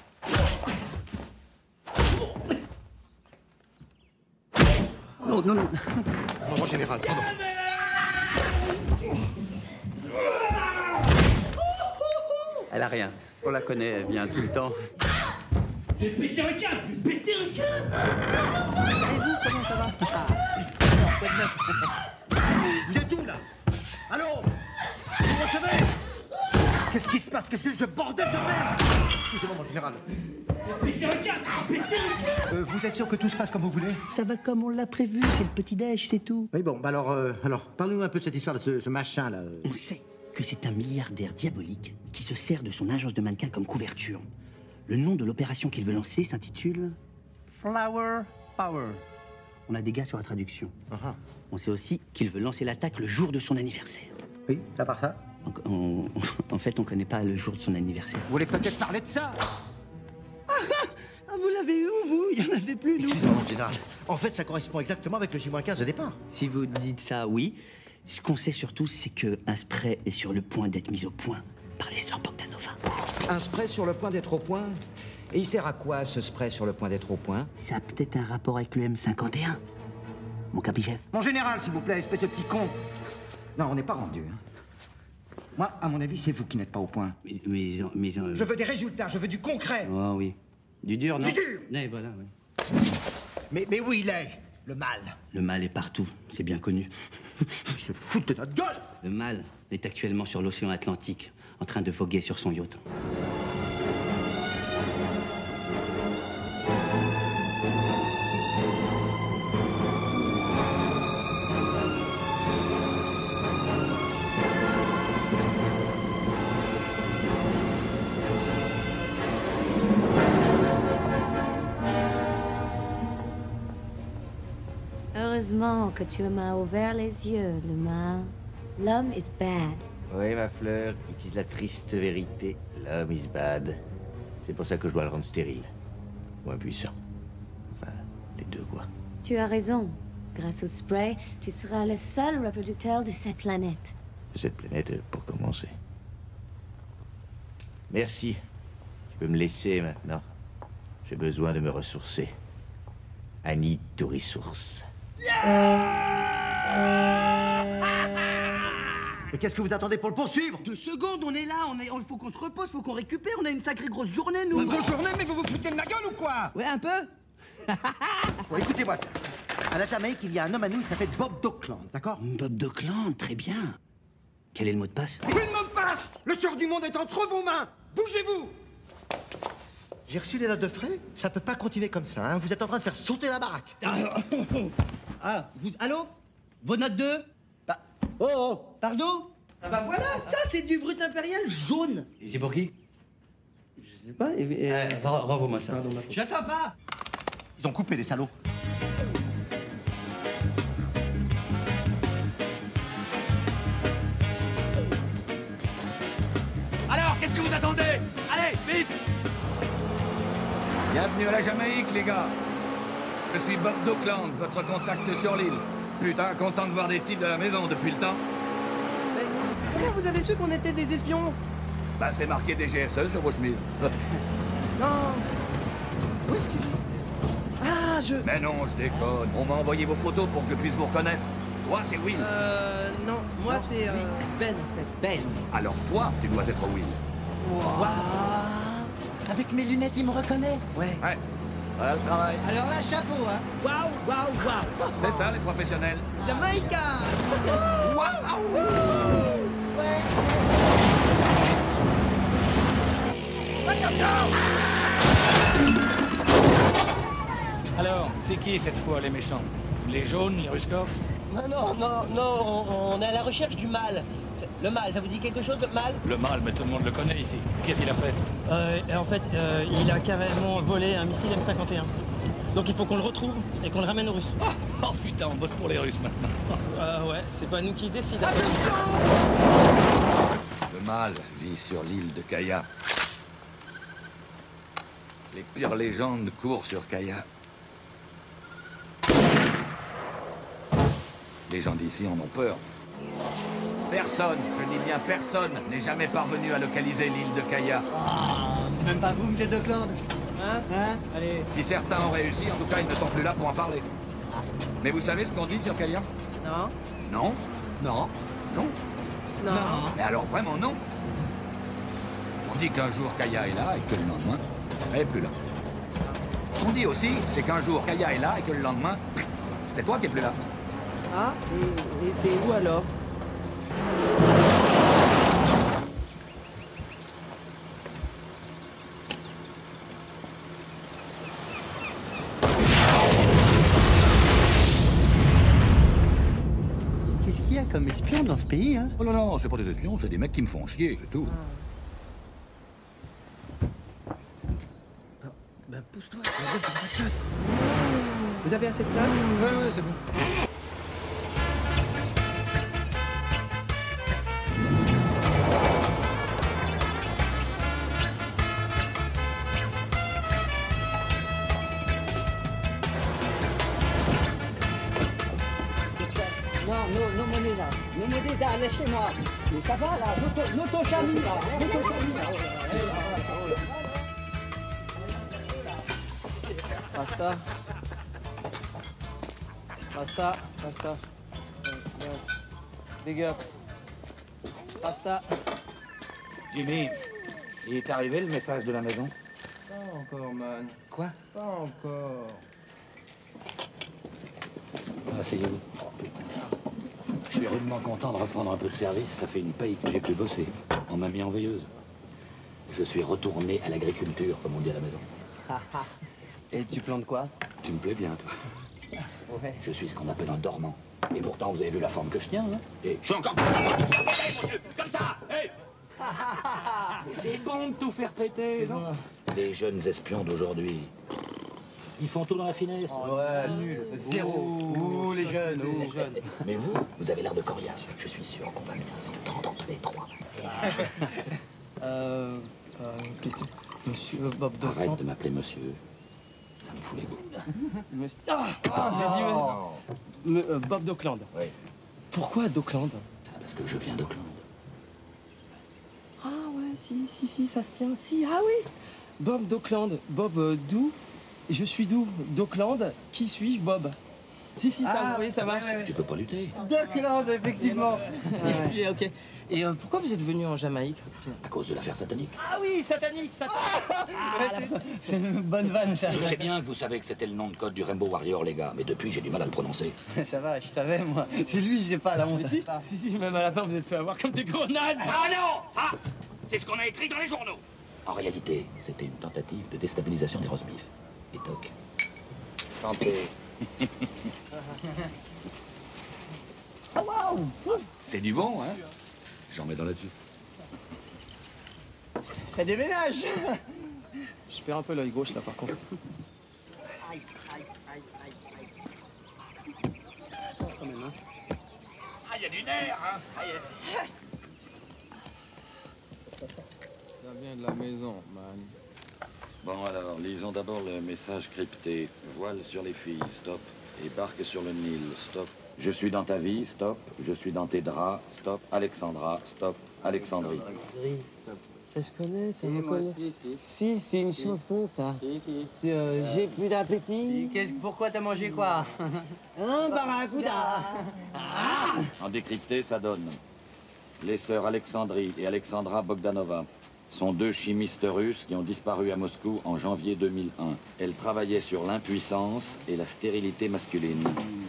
S1: Non.
S2: Mon général, pardon.
S1: Elle a rien. On la connaît, elle vient tout le temps.
S7: Pétez un câble.
S1: Et vous, comment ça va?
S2: Vous êtes où, là? Allô? Vous recevez? Qu'est-ce qui se passe? Qu'est-ce que c'est ce bordel de merde? Excusez-moi, mon général.
S7: Pétez un câble.
S2: Vous êtes sûr que tout se passe comme vous voulez?
S1: Ça va comme on l'a prévu, c'est le petit-déj, c'est tout.
S2: Oui, bon, bah alors parlez-nous un peu de cette histoire de ce machin, là.
S1: On sait que c'est un milliardaire diabolique qui se sert de son agence de mannequins comme couverture. Le nom de l'opération qu'il veut lancer s'intitule Flower Power. On a des gars sur la traduction. On sait aussi qu'il veut lancer l'attaque le jour de son anniversaire.
S2: Oui, à part ça?
S1: En fait, on connaît pas le jour de son anniversaire.
S2: Vous voulez peut-être parler de ça?
S1: Vous l'avez eu où, vous? Il y en avait plus, nous.
S2: Excusez-moi, mon général. En fait, ça correspond exactement avec le J-15 de départ.
S1: Si vous dites ça, oui. Ce qu'on sait surtout, c'est qu'un spray est sur le point d'être mis au point par les sœurs Bogdanova.
S4: Un spray sur le point d'être au point? Et il sert à quoi, ce spray sur le point d'être au point?
S1: Ça a peut-être un rapport avec le M51. Mon capi-chef.
S4: Mon général, s'il vous plaît, espèce de petit con. Non, on n'est pas rendu. Hein. Moi, à mon avis, c'est vous qui n'êtes pas au point.
S1: Mais
S4: Je veux des résultats, je veux du concret.
S1: Oh oui. Du dur, non?
S4: Du dur.
S1: Ouais, voilà, oui.
S2: Mais où il est? Le mal.
S1: Le mal est partout, c'est bien connu.
S2: Il se fout de notre gueule.
S1: Le mal est actuellement sur l'océan Atlantique, en train de voguer sur son yacht.
S18: Heureusement que tu m'as ouvert les yeux, le mal. L'homme is bad.
S16: Oui, ma fleur, it is la triste vérité. L'homme is bad. C'est pour ça que je dois le rendre stérile. Ou impuissant. Enfin, les deux, quoi.
S18: Tu as raison. Grâce au spray, tu seras le seul reproducteur de cette planète.
S16: De cette planète, pour commencer. Merci. Tu peux me laisser maintenant. J'ai besoin de me ressourcer. I need to resource.
S2: Mais qu'est-ce que vous attendez pour le poursuivre?
S9: 2 secondes, on est là, il faut qu'on se repose, faut qu'on récupère, on a une sacrée grosse journée, nous.
S2: Une grosse journée, mais vous vous foutez de ma gueule ou quoi?
S9: Ouais, un peu.
S2: Bon, écoutez-moi. À la Jamaïque, il y a un homme à nous, il s'appelle Bob Dockland, d'accord?
S1: Bob Dockland, très bien. Quel est le mot de passe?
S2: Plus de mot de passe! Le sort du monde est entre vos mains! Bougez-vous! J'ai reçu les notes de frais, ça peut pas continuer comme ça, hein. Vous êtes en train de faire sauter la baraque.
S9: Allô? Vos notes de?
S2: Oh!
S9: Pardon? Ah bah voilà, ça c'est du brut impérial jaune.
S1: Et c'est pour qui?
S9: Je sais pas,
S1: Renvoie-moi ça.
S9: J'attends pas.
S2: Ils ont coupé, les salauds.
S10: Alors, qu'est-ce que vous attendez? Allez, vite!
S20: Bienvenue à la Jamaïque, les gars. Je suis Bob Dockland, votre contact sur l'île. Putain, content de voir des types de la maison depuis le temps.
S9: Comment vous avez su qu'on était des espions?
S20: Bah, c'est marqué DGSE sur vos chemises.
S9: Non. Où est-ce que... Ah,
S20: Mais non, je déconne. On m'a envoyé vos photos pour que je puisse vous reconnaître. Toi, c'est Will.
S9: Non, moi c'est Ben, en fait. Ben.
S20: Alors toi, tu dois être Will.
S9: Wow. Avec mes lunettes, il me reconnaît. Ouais.
S20: Ouais. Voilà le travail.
S9: Alors là, chapeau, hein. Waouh, waouh, waouh.
S20: C'est ça, les professionnels.
S9: Jamaïca. Waouh.
S10: Alors, c'est qui cette fois les méchants? Les jaunes, les Ruskov?
S9: Non, on est à la recherche du mal. Le mal, ça vous dit quelque chose, le mal?
S10: Le mal, mais tout le monde le connaît ici. Qu'est-ce qu'il a fait?
S3: En fait, il a carrément volé un missile M51. Donc il faut qu'on le retrouve et qu'on le ramène aux Russes.
S10: Oh putain, on bosse pour les Russes maintenant.
S3: Ouais, c'est pas nous qui décidons.
S20: Le mal vit sur l'île de Kaya. Les pires légendes courent sur Kaya. Les gens d'ici en ont peur. Personne, je dis bien personne, n'est jamais parvenu à localiser l'île de Kaya.
S9: Même pas vous, monsieur Dockland. Hein? Allez.
S20: Si certains ont réussi, en tout cas, ils ne sont plus là pour en parler. Mais vous savez ce qu'on dit sur Kaya?
S9: Non.
S20: Non?
S9: Non.
S20: Non?
S9: Non.
S20: Mais alors vraiment non? On dit qu'un jour Kaya est là et que le lendemain, elle est plus là. Ce qu'on dit aussi, c'est qu'un jour Kaya est là et que le lendemain, c'est toi qui es plus là.
S9: Ah, et t'es où alors? Qu'est-ce qu'il y a comme espion dans ce pays, hein?
S20: Oh non, c'est pas des espions, c'est des mecs qui me font chier, c'est tout.
S9: Bah pousse-toi, tu vas voir la place. Vous avez assez de place?
S20: Ouais, c'est bon.
S9: Non, nos monnaies là. Nos monnaies là, lâchez-moi. Mais ça va là, l'auto-chami là. Basta. Big up. Basta.
S10: Jimmy, il est arrivé le message de la maison?
S3: Pas encore, man.
S10: Quoi?
S3: Pas encore.
S16: Asseyez-vous. Je suis rudement content de reprendre un peu de service. Ça fait une paye que j'ai plus bossé. On m'a mis en veilleuse. Je suis retourné à l'agriculture, comme on dit à la maison.
S3: Et tu plantes quoi?
S16: Tu me plais bien, toi.
S3: Ouais.
S16: Je suis ce qu'on appelle un dormant. Et pourtant, vous avez vu la forme que je tiens, hein? Et je suis encore... Comme ça! Hey! C'est bon de tout faire péter, non? Les jeunes espions d'aujourd'hui, ils font tout dans la finesse.
S3: Ouais, nul. Zéro. Ouh, les jeunes, ouh. Les jeunes.
S16: Mais vous avez l'air de coriace. Je suis sûr qu'on va bien s'entendre tous les trois.
S3: Monsieur Bob Dockland.
S16: Arrête de m'appeler monsieur. Ça me fout les boules.
S3: J'ai dit Bob Dockland.
S16: Oui.
S3: Pourquoi Dockland?
S16: Parce que je viens d'Auckland.
S3: Ah ouais, si, ça se tient. Si, ah oui. Bob Dockland. Bob d'où? Je suis d'où? D'Auckland. Qui suis-je, Bob? Si, ça, oui, ça marche.
S16: Tu peux pas lutter.
S3: Dockland, effectivement. Si, ok. Et pourquoi vous êtes venu en Jamaïque?
S16: À cause de l'affaire satanique.
S3: Ah oui, satanique. C'est une bonne vanne, ça.
S16: Je sais bien que vous savez que c'était le nom de code du Rainbow Warrior, les gars, mais depuis, j'ai du mal à le prononcer.
S3: Ça va, je savais, moi. C'est lui, j'ai pas la honte. Si, même à la fin, vous êtes fait avoir comme des gros nazes.
S16: Ah non! Ça, c'est ce qu'on a écrit dans les journaux. En réalité, c'était une tentative de déstabilisation des roast beef. Et Doc. Santé.
S3: Ah, waouh!
S20: C'est du bon, hein? J'en mets dans la jupe.
S3: Ça déménage. Je perds un peu l'œil gauche, là, par contre. Quand même, hein.
S15: Ah, il y a du nerf, hein?
S21: Ça vient de la maison, man.
S22: Bon, alors, lisons d'abord le message crypté. Voile sur les filles, stop. Et barque sur le Nil, stop. Je suis dans ta vie, stop. Je suis dans tes draps, stop. Alexandra, stop. Alexandrie.
S3: Ça, je connais, ça me connaît. Si, c'est une chanson, ça. C'est J'ai plus d'appétit. Pourquoi t'as mangé quoi? Un barracuda.
S22: En décrypté, ça donne. Les sœurs Alexandrie et Alexandra Bogdanova sont deux chimistes russes qui ont disparu à Moscou en janvier 2001. Elles travaillaient sur l'impuissance et la stérilité masculine.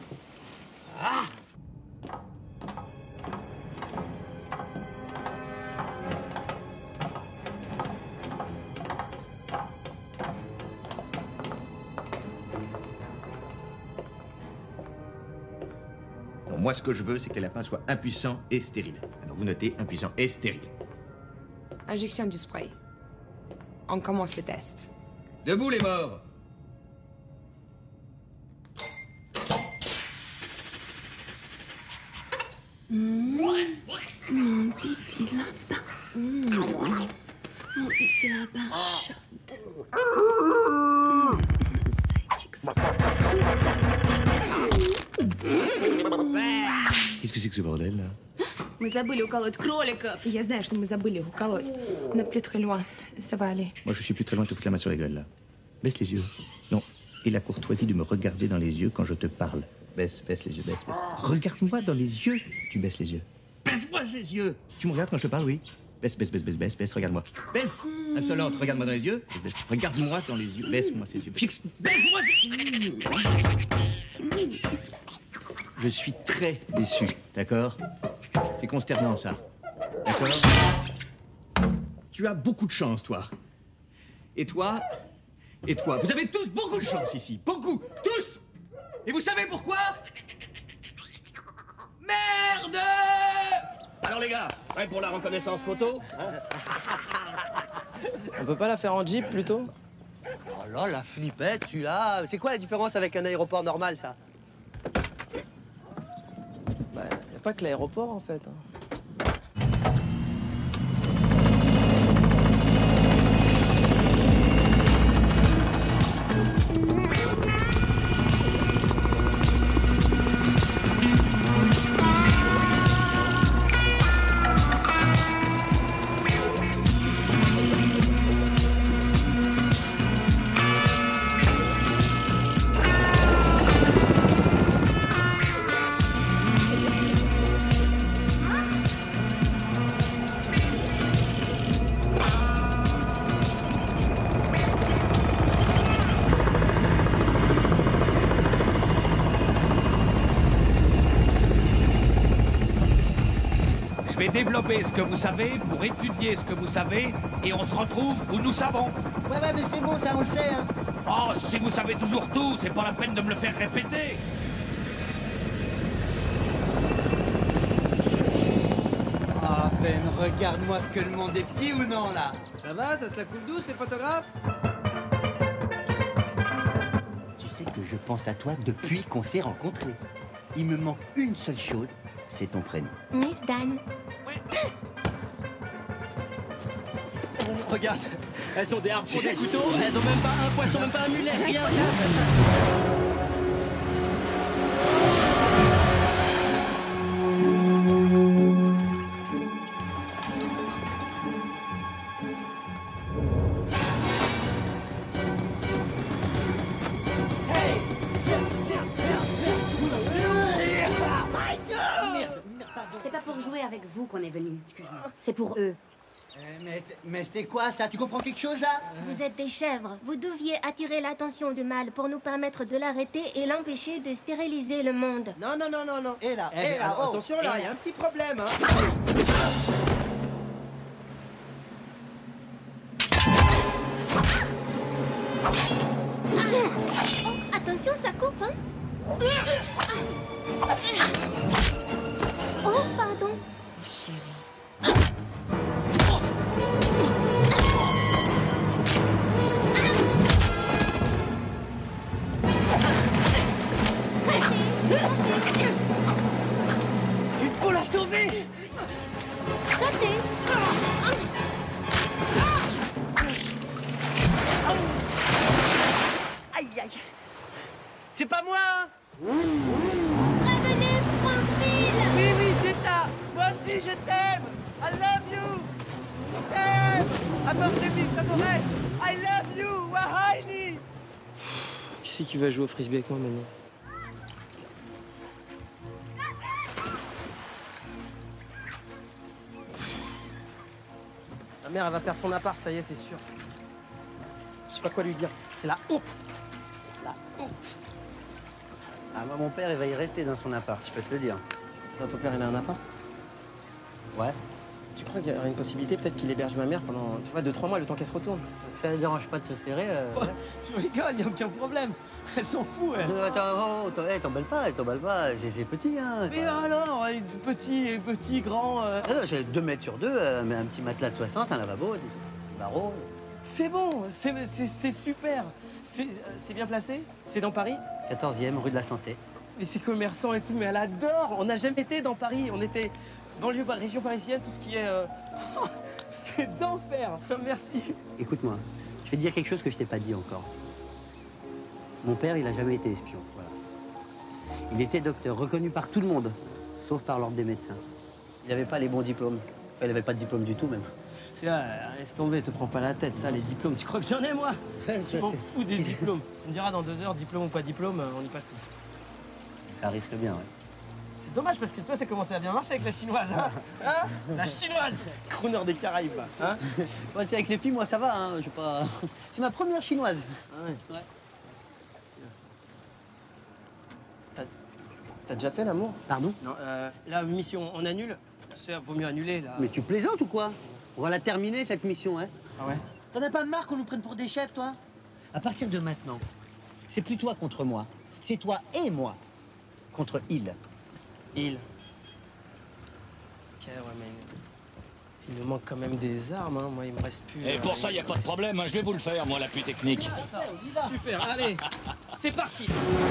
S20: Non, moi, ce que je veux, c'est que les lapins soient impuissants et stériles. Alors, vous notez impuissant et stérile.
S23: Injection du spray. On commence le test.
S20: Debout, les morts!
S18: Mon petit lapin. Mon petit lapin chaude.
S20: Qu'est-ce que c'est que ce bordel, là?
S23: Мы забыли уколоть кроликов. Я знаю, что мы забыли их уколоть. On n'est plus très loin. Ça va aller.
S20: Moi, je suis plus très loin de te foutre la main sur la gueule, là. Baisse les yeux. Non. Et la courtoisie de me regarder dans les yeux quand je te parle. Baisse les yeux, baisse. Regarde-moi dans les yeux. Tu baisses les yeux. Baisse-moi les yeux. Tu me regardes quand je te parle, oui. Baisse, regarde-moi. Baisse. Insolente, regarde-moi dans les yeux. Baisse. Regarde-moi dans les yeux. Baisse-moi ces yeux. Fixe. Baisse-moi ces yeux. Je suis très déçu, d'accord? C'est consternant, ça. D'accord? Tu as beaucoup de chance, toi. Et toi? Vous avez tous beaucoup de chance ici. Beaucoup. Tous. Et vous savez pourquoi? Merde!
S3: Alors, les gars, prêts pour la reconnaissance photo, hein? On peut pas la faire en Jeep, plutôt?
S11: Oh là, la flippette, celui-là. C'est quoi la différence avec un aéroport normal, ça?
S3: Bah, y a pas que l'aéroport, en fait. Hein.
S16: développer ce que vous savez pour étudier ce que vous savez et on se retrouve où nous savons.
S9: Ouais, mais c'est bon, ça, on le sait, hein.
S16: Oh, si vous savez toujours tout, c'est pas la peine de me le faire répéter.
S9: Ah, Ben, regarde-moi ce que le monde est petit ou non, là.
S3: Ça va, ça se la coule douce, les photographes?
S1: Tu sais que je pense à toi depuis qu'on s'est rencontrés. Il me manque une seule chose, c'est ton prénom.
S12: Miss Dan.
S7: Regarde, elles ont des harpons, des couteaux, elles ont même pas un poisson, même pas un mulet, rien.
S17: C'est pas pour jouer avec vous qu'on est venu, excuse-moi. C'est pour eux.
S9: Mais c'est quoi, ça? Tu comprends quelque chose, là?
S12: Vous êtes des chèvres. Vous deviez attirer l'attention du mal pour nous permettre de l'arrêter et l'empêcher de stériliser le monde.
S3: Non.
S9: Et là,
S3: alors,
S9: oh,
S3: attention là, il y a un petit problème, hein.
S12: Oh, attention, ça coupe, hein. Oh, pardon.
S17: Chérie.
S9: Il faut la sauver!
S12: Raté.
S9: Aïe, aïe! C'est pas moi, hein?
S12: Revenez, Frankville.
S9: Oui, c'est ça! Moi aussi, je t'aime! I love you! Je t'aime! Amor de mis Amores! I love you! Wahini!
S3: Qui c'est qui va jouer au frisbee avec moi maintenant? Ma mère, elle va perdre son appart, ça y est, c'est sûr. Je sais pas quoi lui dire. C'est la honte. La honte.
S9: Ah, moi, mon père, il va y rester dans son appart, je peux te le dire.
S3: Toi, ton père, il a un appart?
S9: Ouais.
S3: Tu crois qu'il y aurait une possibilité peut-être qu'il héberge ma mère pendant, tu vois, 2-3 mois, le temps qu'elle se retourne?
S9: Ça ne dérange pas de se serrer.
S3: Ouais, tu rigoles, y a aucun problème. Elle s'en fout, elle.
S9: T'emballes pas, c'est petit, hein.
S3: Mais alors, petit, grand.
S9: Ah non, j'ai 2 mètres sur 2, mais un petit matelas de 60, un lavabo, des barreaux.
S3: C'est bon, c'est super. C'est bien placé? C'est dans Paris?
S9: 14e, rue de la Santé.
S3: Mais c'est commerçant et tout, mais elle adore. On n'a jamais été dans Paris, on était banlieue, région parisienne, tout ce qui est... c'est d'enfer. Merci.
S9: Écoute-moi, je vais te dire quelque chose que je t'ai pas dit encore. Mon père, il a jamais été espion, voilà. Il était docteur, reconnu par tout le monde, sauf par l'ordre des médecins. Il n'avait pas les bons diplômes. Enfin, il n'avait pas de diplôme du tout, même.
S3: Tiens, laisse tomber, te prends pas la tête, ça, les diplômes. Tu crois que j'en ai, moi? Je m'en fous des diplômes. Tu me diras dans 2 heures, diplôme ou pas diplôme, on y passe tous.
S9: Ça risque bien, ouais.
S3: C'est dommage parce que toi, ça commençait à bien marcher avec la chinoise, hein, hein? La chinoise, crooner des Caraïbes, hein?
S9: Ouais, c'est avec les filles, moi, ça va, hein. Je pas... C'est ma première chinoise.
S3: Ah ouais. Ouais. T'as déjà fait l'amour?
S9: Pardon?
S3: Non, la mission, on annule? Vaut mieux annuler, là.
S9: Mais tu plaisantes ou quoi? On va la terminer, cette mission, hein?
S3: Ah ouais?
S9: T'en as pas marre qu'on nous prenne pour des chefs, toi? À partir de maintenant, c'est plus toi contre moi. C'est toi et moi contre il.
S3: Il. Ok, ouais, mais il nous manque quand même des armes, hein. Moi, il me reste plus...
S16: Et pour ça, y a pas de problème, hein. Je vais vous le faire, moi, l'appui technique.
S3: Super, allez, c'est parti.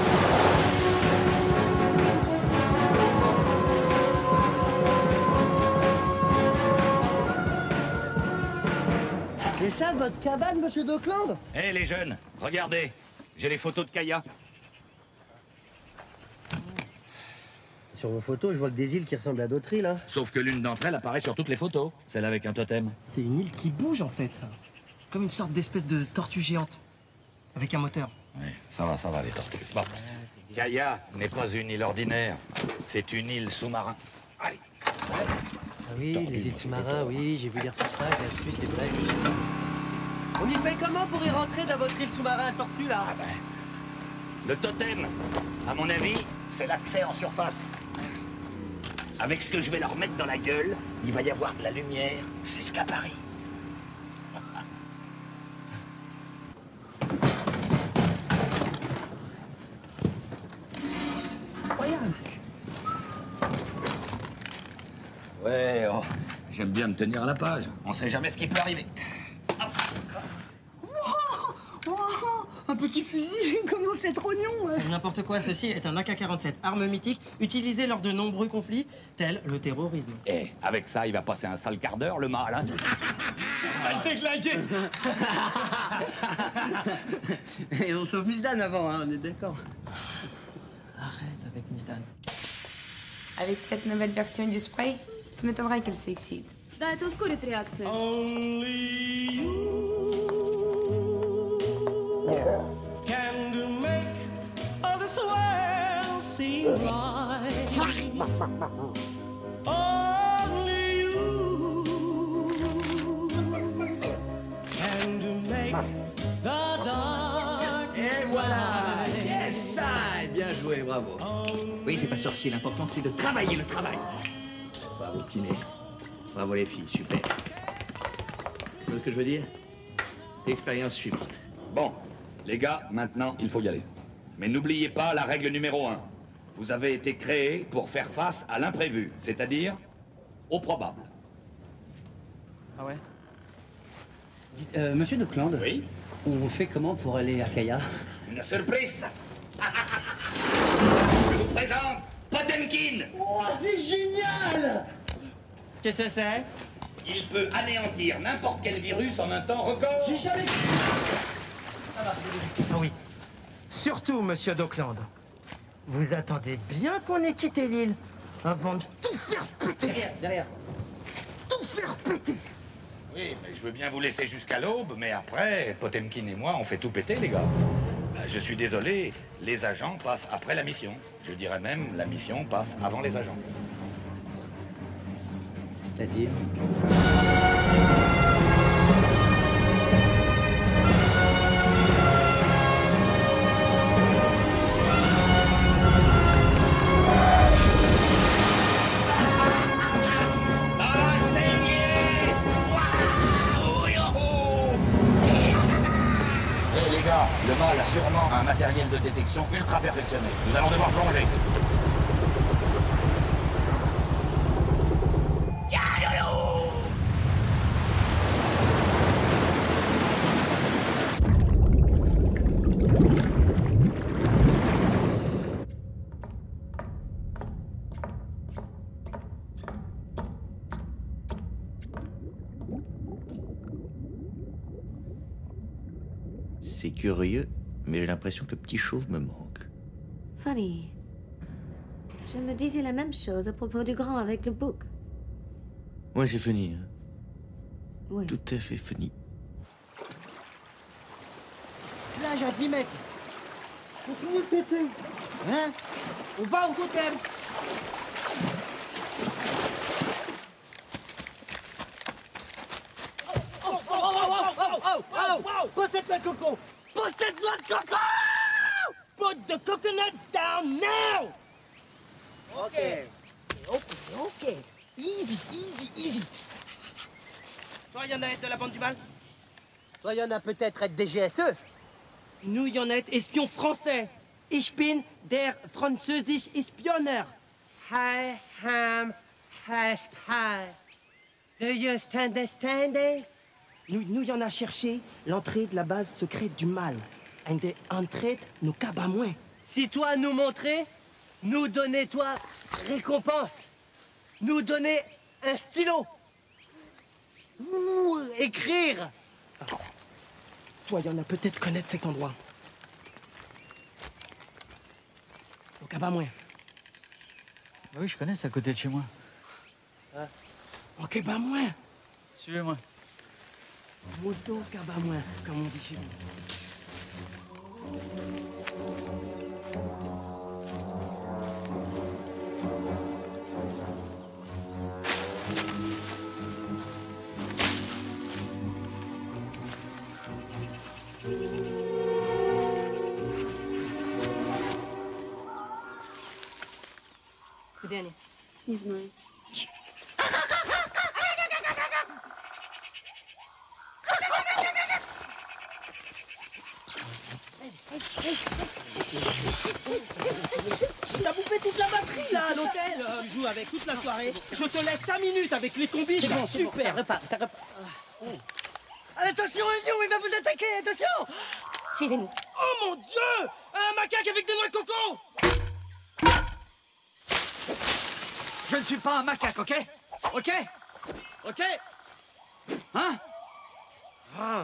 S9: Et ça, votre cabane, monsieur Dockland?
S16: Hé, les jeunes, regardez. J'ai les photos de Kaya.
S11: Sur vos photos, je vois que des îles qui ressemblent à d'autres îles, hein.
S16: Sauf que l'une d'entre elles apparaît sur toutes les photos. Celle avec un totem.
S3: C'est une île qui bouge, en fait, ça. Comme une sorte d'espèce de tortue géante. Avec un moteur.
S16: Oui, ça va, les tortues. Bon. Kaya n'est pas une île ordinaire. C'est une île sous-marin. Allez.
S11: Ah oui, les îles sous-marins, oui, j'ai vu les reportages là-dessus, c'est vrai, c'est ça.
S9: On y fait comment pour y rentrer dans votre île sous-marin à tortue, là?
S16: Ah ben, le totem, à mon avis, c'est l'accès en surface. Avec ce que je vais leur mettre dans la gueule, il va y avoir de la lumière jusqu'à Paris. Ouais, oh, j'aime bien me tenir à la page. On sait jamais ce qui peut arriver.
S9: Un petit fusil, comment c'est trognon ouais.
S7: N'importe quoi, ceci est un AK-47, arme mythique, utilisée lors de nombreux conflits, tels le terrorisme.
S16: Eh, avec ça, il va passer un sale quart d'heure, le mal, hein.
S7: Elle déglinguée.
S9: Et on sauve Miss Dan avant, hein, on est d'accord.
S7: Arrête avec Miss Dan.
S23: Avec cette nouvelle version du spray, ça m'étonnerait qu'elle s'excite.
S5: Да, это ускорит реакцию.
S15: Can make all this world seem right. Only you can make the dark.
S20: Et voilà. Yes, ça. Bien joué, bravo. Oui, c'est pas sorcier, l'important c'est de travailler le travail. Bravo, petit nez. Bravo les filles, super. Tu vois ce que je veux dire? L'expérience suivante.
S16: Bon, les gars, maintenant, il faut y aller. Mais n'oubliez pas la règle numéro 1. Vous avez été créés pour faire face à l'imprévu, c'est-à-dire au probable.
S3: Ah ouais? Dites, monsieur de Cland.
S16: Oui?
S3: On fait comment pour aller à Kaya?
S16: Une surprise. Je vous présente Potemkin.
S15: Oh, c'est génial!
S7: Qu'est-ce que c'est?
S16: Il peut anéantir n'importe quel virus en un temps record.
S15: J'ai jamais...
S7: Ah oui. Surtout, monsieur d'Auckland. Vous attendez bien qu'on ait quitté l'île avant de tout faire péter.
S3: Derrière.
S7: Tout faire péter.
S16: Oui, mais je veux bien vous laisser jusqu'à l'aube, mais après, Potemkin et moi, on fait tout péter, les gars. Je suis désolé, les agents passent après la mission. Je dirais même, la mission passe avant les agents.
S3: C'est-à-dire?
S16: Les gars, le mâle a sûrement un matériel de détection ultra perfectionné. Nous allons devoir plonger.
S20: C'est curieux, mais j'ai l'impression que le petit chauve me manque.
S18: Funny. Je me disais la même chose à propos du grand avec le bouc.
S20: Ouais, c'est funny. Hein.
S18: Oui.
S20: Tout à fait funny.
S15: Plage à 10 mètres. Faut tout le péter. Hein? On va au totem. Put cette noix de coco! Put cette noix de coco! Put the coconut down now! Ok. Ok. Easy, easy, easy.
S7: Toi, Yannette de la bande du mal?
S15: Toi, y'en a peut-être être des GSE.
S7: Nous, Yannette, espion français. Ich bin der französisch Spionner.
S15: I am a spy. Do you understand it?
S7: Nous y en a cherché l'entrée de la base secrète du mal. Une des entrées, nous cabas moins.
S15: Si toi nous montrer, nous donner toi récompense. Nous donner un stylo. Ouh, écrire.
S7: Toi, y en a peut-être connaître cet endroit. Au cabas moins.
S3: Bah oui, je connais, c'est à côté de chez moi.
S7: Au cabas moins.
S3: Suivez-moi.
S7: Moto cabas moins, comme on dit chez nous.
S23: Где они?
S18: Не знаю.
S7: T'as bouffé toute la batterie là à l'hôtel. Tu joues avec toute la soirée. Je te laisse 5 minutes avec les combis.
S9: C'est bon,
S7: super.
S9: ça repart, ça repart. Attention, Union, il va vous attaquer, attention!
S18: Suivez-nous.
S7: Oh mon Dieu! Un macaque avec des noix de coco!
S9: Je ne suis pas un macaque, ok? Ok? Ok? Hein?
S7: Ah.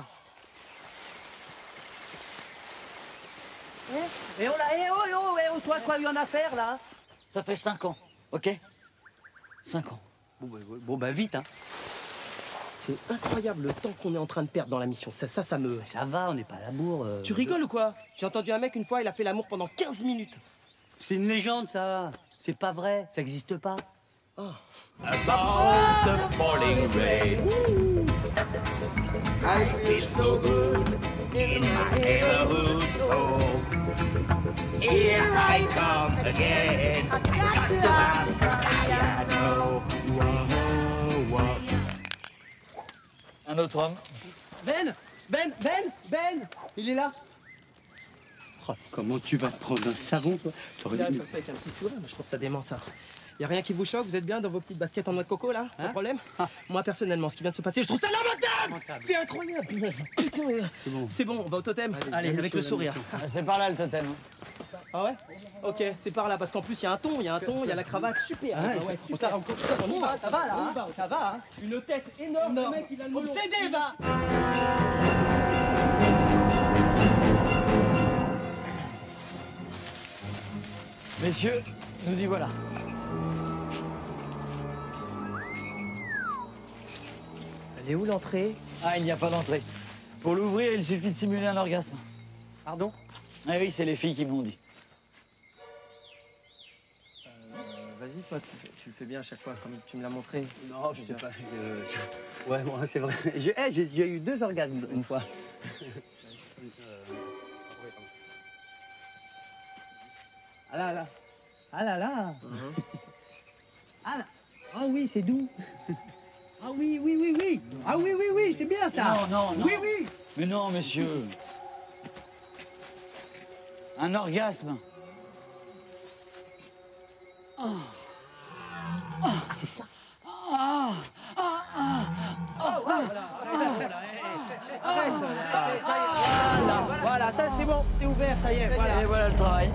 S9: Eh oh là, toi, quoi, lui en affaire, là? Ça fait 5 ans, ok? 5 ans. Bon, bah, vite, hein.
S7: C'est incroyable le temps qu'on est en train de perdre dans la mission. Ça me...
S9: Ça va, on n'est pas à la bourre.
S7: Tu rigoles ou quoi? J'ai entendu un mec une fois, il a fait l'amour pendant 15 minutes.
S9: C'est une légende, ça. C'est pas vrai, ça n'existe pas.
S7: Oh.
S15: About the falling rain. I feel so good in my neighborhood. So here I come again. I got to have piano.
S9: Un autre homme. Ben, il est là. Oh, comment tu vas te prendre un savon, toi?
S7: T'aurais dû... ça avec un petit sourire, moi je trouve ça dément, ça. Y a rien qui vous choque? Vous êtes bien dans vos petites baskets en noix de coco, là? Pas de problème? Moi, personnellement, ce qui vient de se passer, je trouve ça lamentable! C'est incroyable! Putain, c'est bon, on va au totem? Allez, avec le sourire.
S9: C'est par là, le totem.
S7: Ah ouais? Ok, c'est par là, parce qu'en plus, il y a un ton, il y a la cravate, super!
S9: Ah
S7: ouais, super. On y va,
S9: ça va, là,
S7: on y va,
S9: ça va, hein.
S7: Une tête énorme, le mec, il a le melon.
S9: Obsédé, va! Messieurs, nous y voilà.
S7: Elle est où l'entrée?
S9: Ah, il n'y a pas d'entrée. Pour l'ouvrir, il suffit de simuler un orgasme.
S7: Pardon?
S9: Ah oui, c'est les filles qui me l'ont dit.
S7: Vas-y, toi, tu le fais bien à chaque fois, comme tu me l'as montré.
S9: Non, je sais pas. Ouais, moi, c'est vrai. J'ai eu 2 orgasmes une fois. Ah là là. Ah là là. Ah là. Ah oui, c'est doux. Ah oui, oui, oui, oui. Ah oui, oui, oui, c'est bien ça. Non, non, non. Oui, oui. Mais non, monsieur. Un orgasme. Oh. Oh. Ah, c'est ça. Ah. Ah. Ah. Ah.
S7: Arrête, ça y est. Voilà, ça c'est bon, c'est ouvert, ça y est. Voilà.
S9: Et voilà le travail.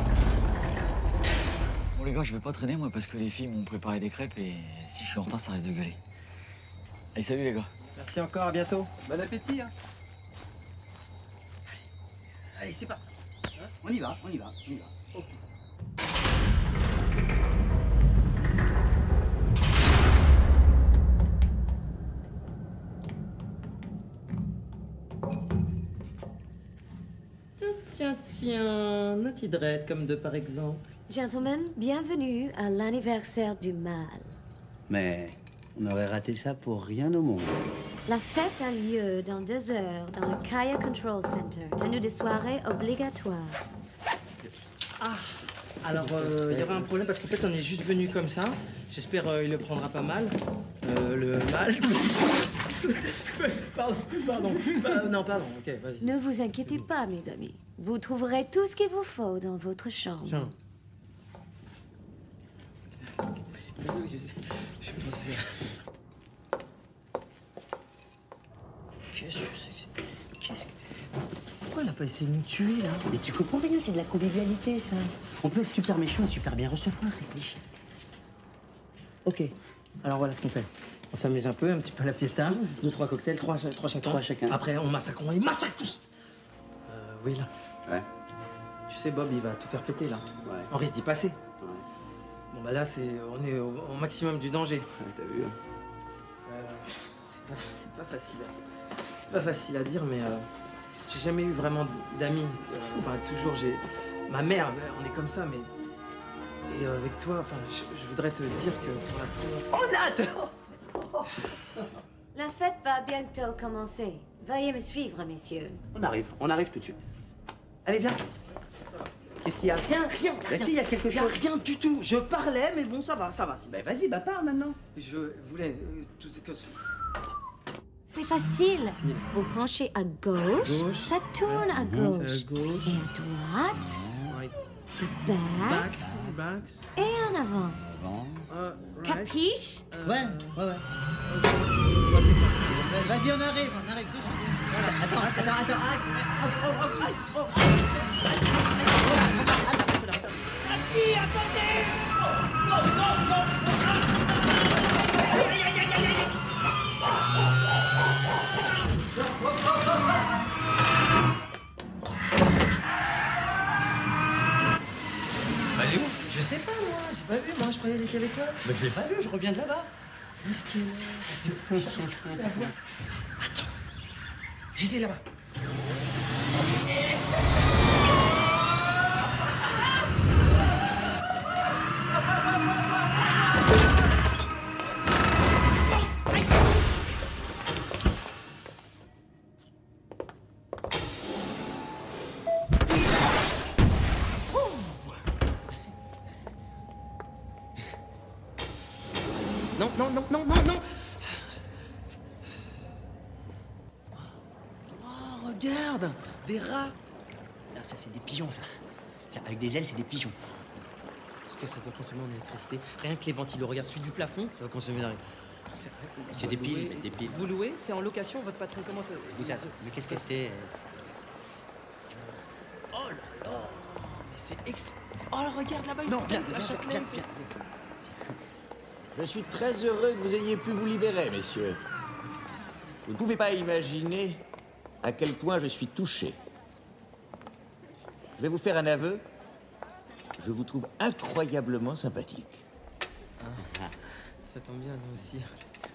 S9: Bon les gars, je vais pas traîner moi parce que les filles m'ont préparé des crêpes et si je suis en retard, ça risque de gueuler. Allez, salut les gars.
S7: Merci encore, à bientôt.
S9: Bon appétit, hein.
S7: Allez, c'est parti.
S9: On y va, on y va, on y va.
S7: Ok. Tiens, Naughty Dread, comme de par exemple.
S18: Gentlemen, bienvenue à l'anniversaire du mal.
S20: Mais on aurait raté ça pour rien au monde.
S18: La fête a lieu dans 2 heures dans le Kaya Control Center. Tenue de soirée obligatoire.
S7: Ah, alors il y aura un problème parce qu'en fait on est juste venu comme ça. J'espère il le prendra pas mal. Le mal. Pardon. Non, pardon, ok, vas-y.
S18: Ne vous inquiétez pas, mes amis. Vous trouverez tout ce qu'il vous faut dans votre chambre.
S7: Tiens. Je pensais... Qu'est-ce que c'est que... Qu'est-ce que... Pourquoi elle a pas essayé de nous tuer, là?
S9: Mais tu comprends rien, c'est de la convivialité, ça. On peut être super méchant et super bien recevoir, réfléchis.
S7: Ok, alors voilà ce qu'on fait. On s'amuse un peu, un petit peu à la fiesta. 2, 3 cocktails, 3 chacun.
S9: 3 chacun.
S7: Après, on les massacre tous. Will.
S20: Ouais.
S7: Tu sais, Bob, il va tout faire péter, là.
S20: Ouais.
S7: On risque d'y passer.
S20: Ouais.
S7: Bon, bah là, on est au maximum du danger.
S20: Ouais, t'as vu, hein.
S7: C'est pas facile. C'est pas facile à dire, mais j'ai jamais eu vraiment d'amis. Enfin, toujours, j'ai... Ma mère, on est comme ça, mais... Et avec toi, enfin, je voudrais te dire que pour la première...
S9: Oh, Nat!
S18: La fête va bientôt commencer. Veuillez me suivre, messieurs.
S9: On arrive tout de suite. Allez, viens.
S3: Qu'est-ce qu'il y a?
S7: Rien.
S3: Bah si, il y a quelque chose.
S7: Rien du tout. Je parlais, mais bon, ça va.
S3: Bah vas-y, bah parle maintenant.
S7: Je voulais... tout ce que...
S18: C'est facile. Vous penchez à gauche, ça tourne à gauche.
S7: À gauche.
S18: Et à droite,
S7: Right.
S18: back,
S7: Backs.
S18: et en avant.
S7: Right.
S18: Capiche?
S3: Ouais. Vas-y, on arrive. Voilà, attends.
S7: Elle est où?
S3: Je sais pas, moi. J'ai pas vu, moi. Je croyais qu'elle était avec toi.
S7: Mais je l'ai pas vu, je reviens de là-bas.
S3: Où est-ce qu'elle est? La voix. Attends. J'essaie là-bas.
S7: Non. Oh, regarde, des rats.
S3: Non, ça, c'est des pigeons, ça. Avec des ailes, c'est des pigeons.
S7: Est-ce que ça doit consommer en électricité? Rien que les ventilos, regarde celui du plafond, ça va consommer d'énergie.
S3: C'est des piles, des piles.
S7: Vous louez? C'est en location? Votre patron comment ça?
S3: Mais qu'est-ce que c'est?
S7: Oh là là, mais c'est extra. Oh, regarde là-bas,
S20: Non,
S7: viens,
S20: viens,
S7: à Châtelet.
S20: viens. Je suis très heureux que vous ayez pu vous libérer, messieurs. Vous ne pouvez pas imaginer à quel point je suis touché. Je vais vous faire un aveu. Je vous trouve incroyablement sympathique.
S7: Ça tombe bien, nous aussi.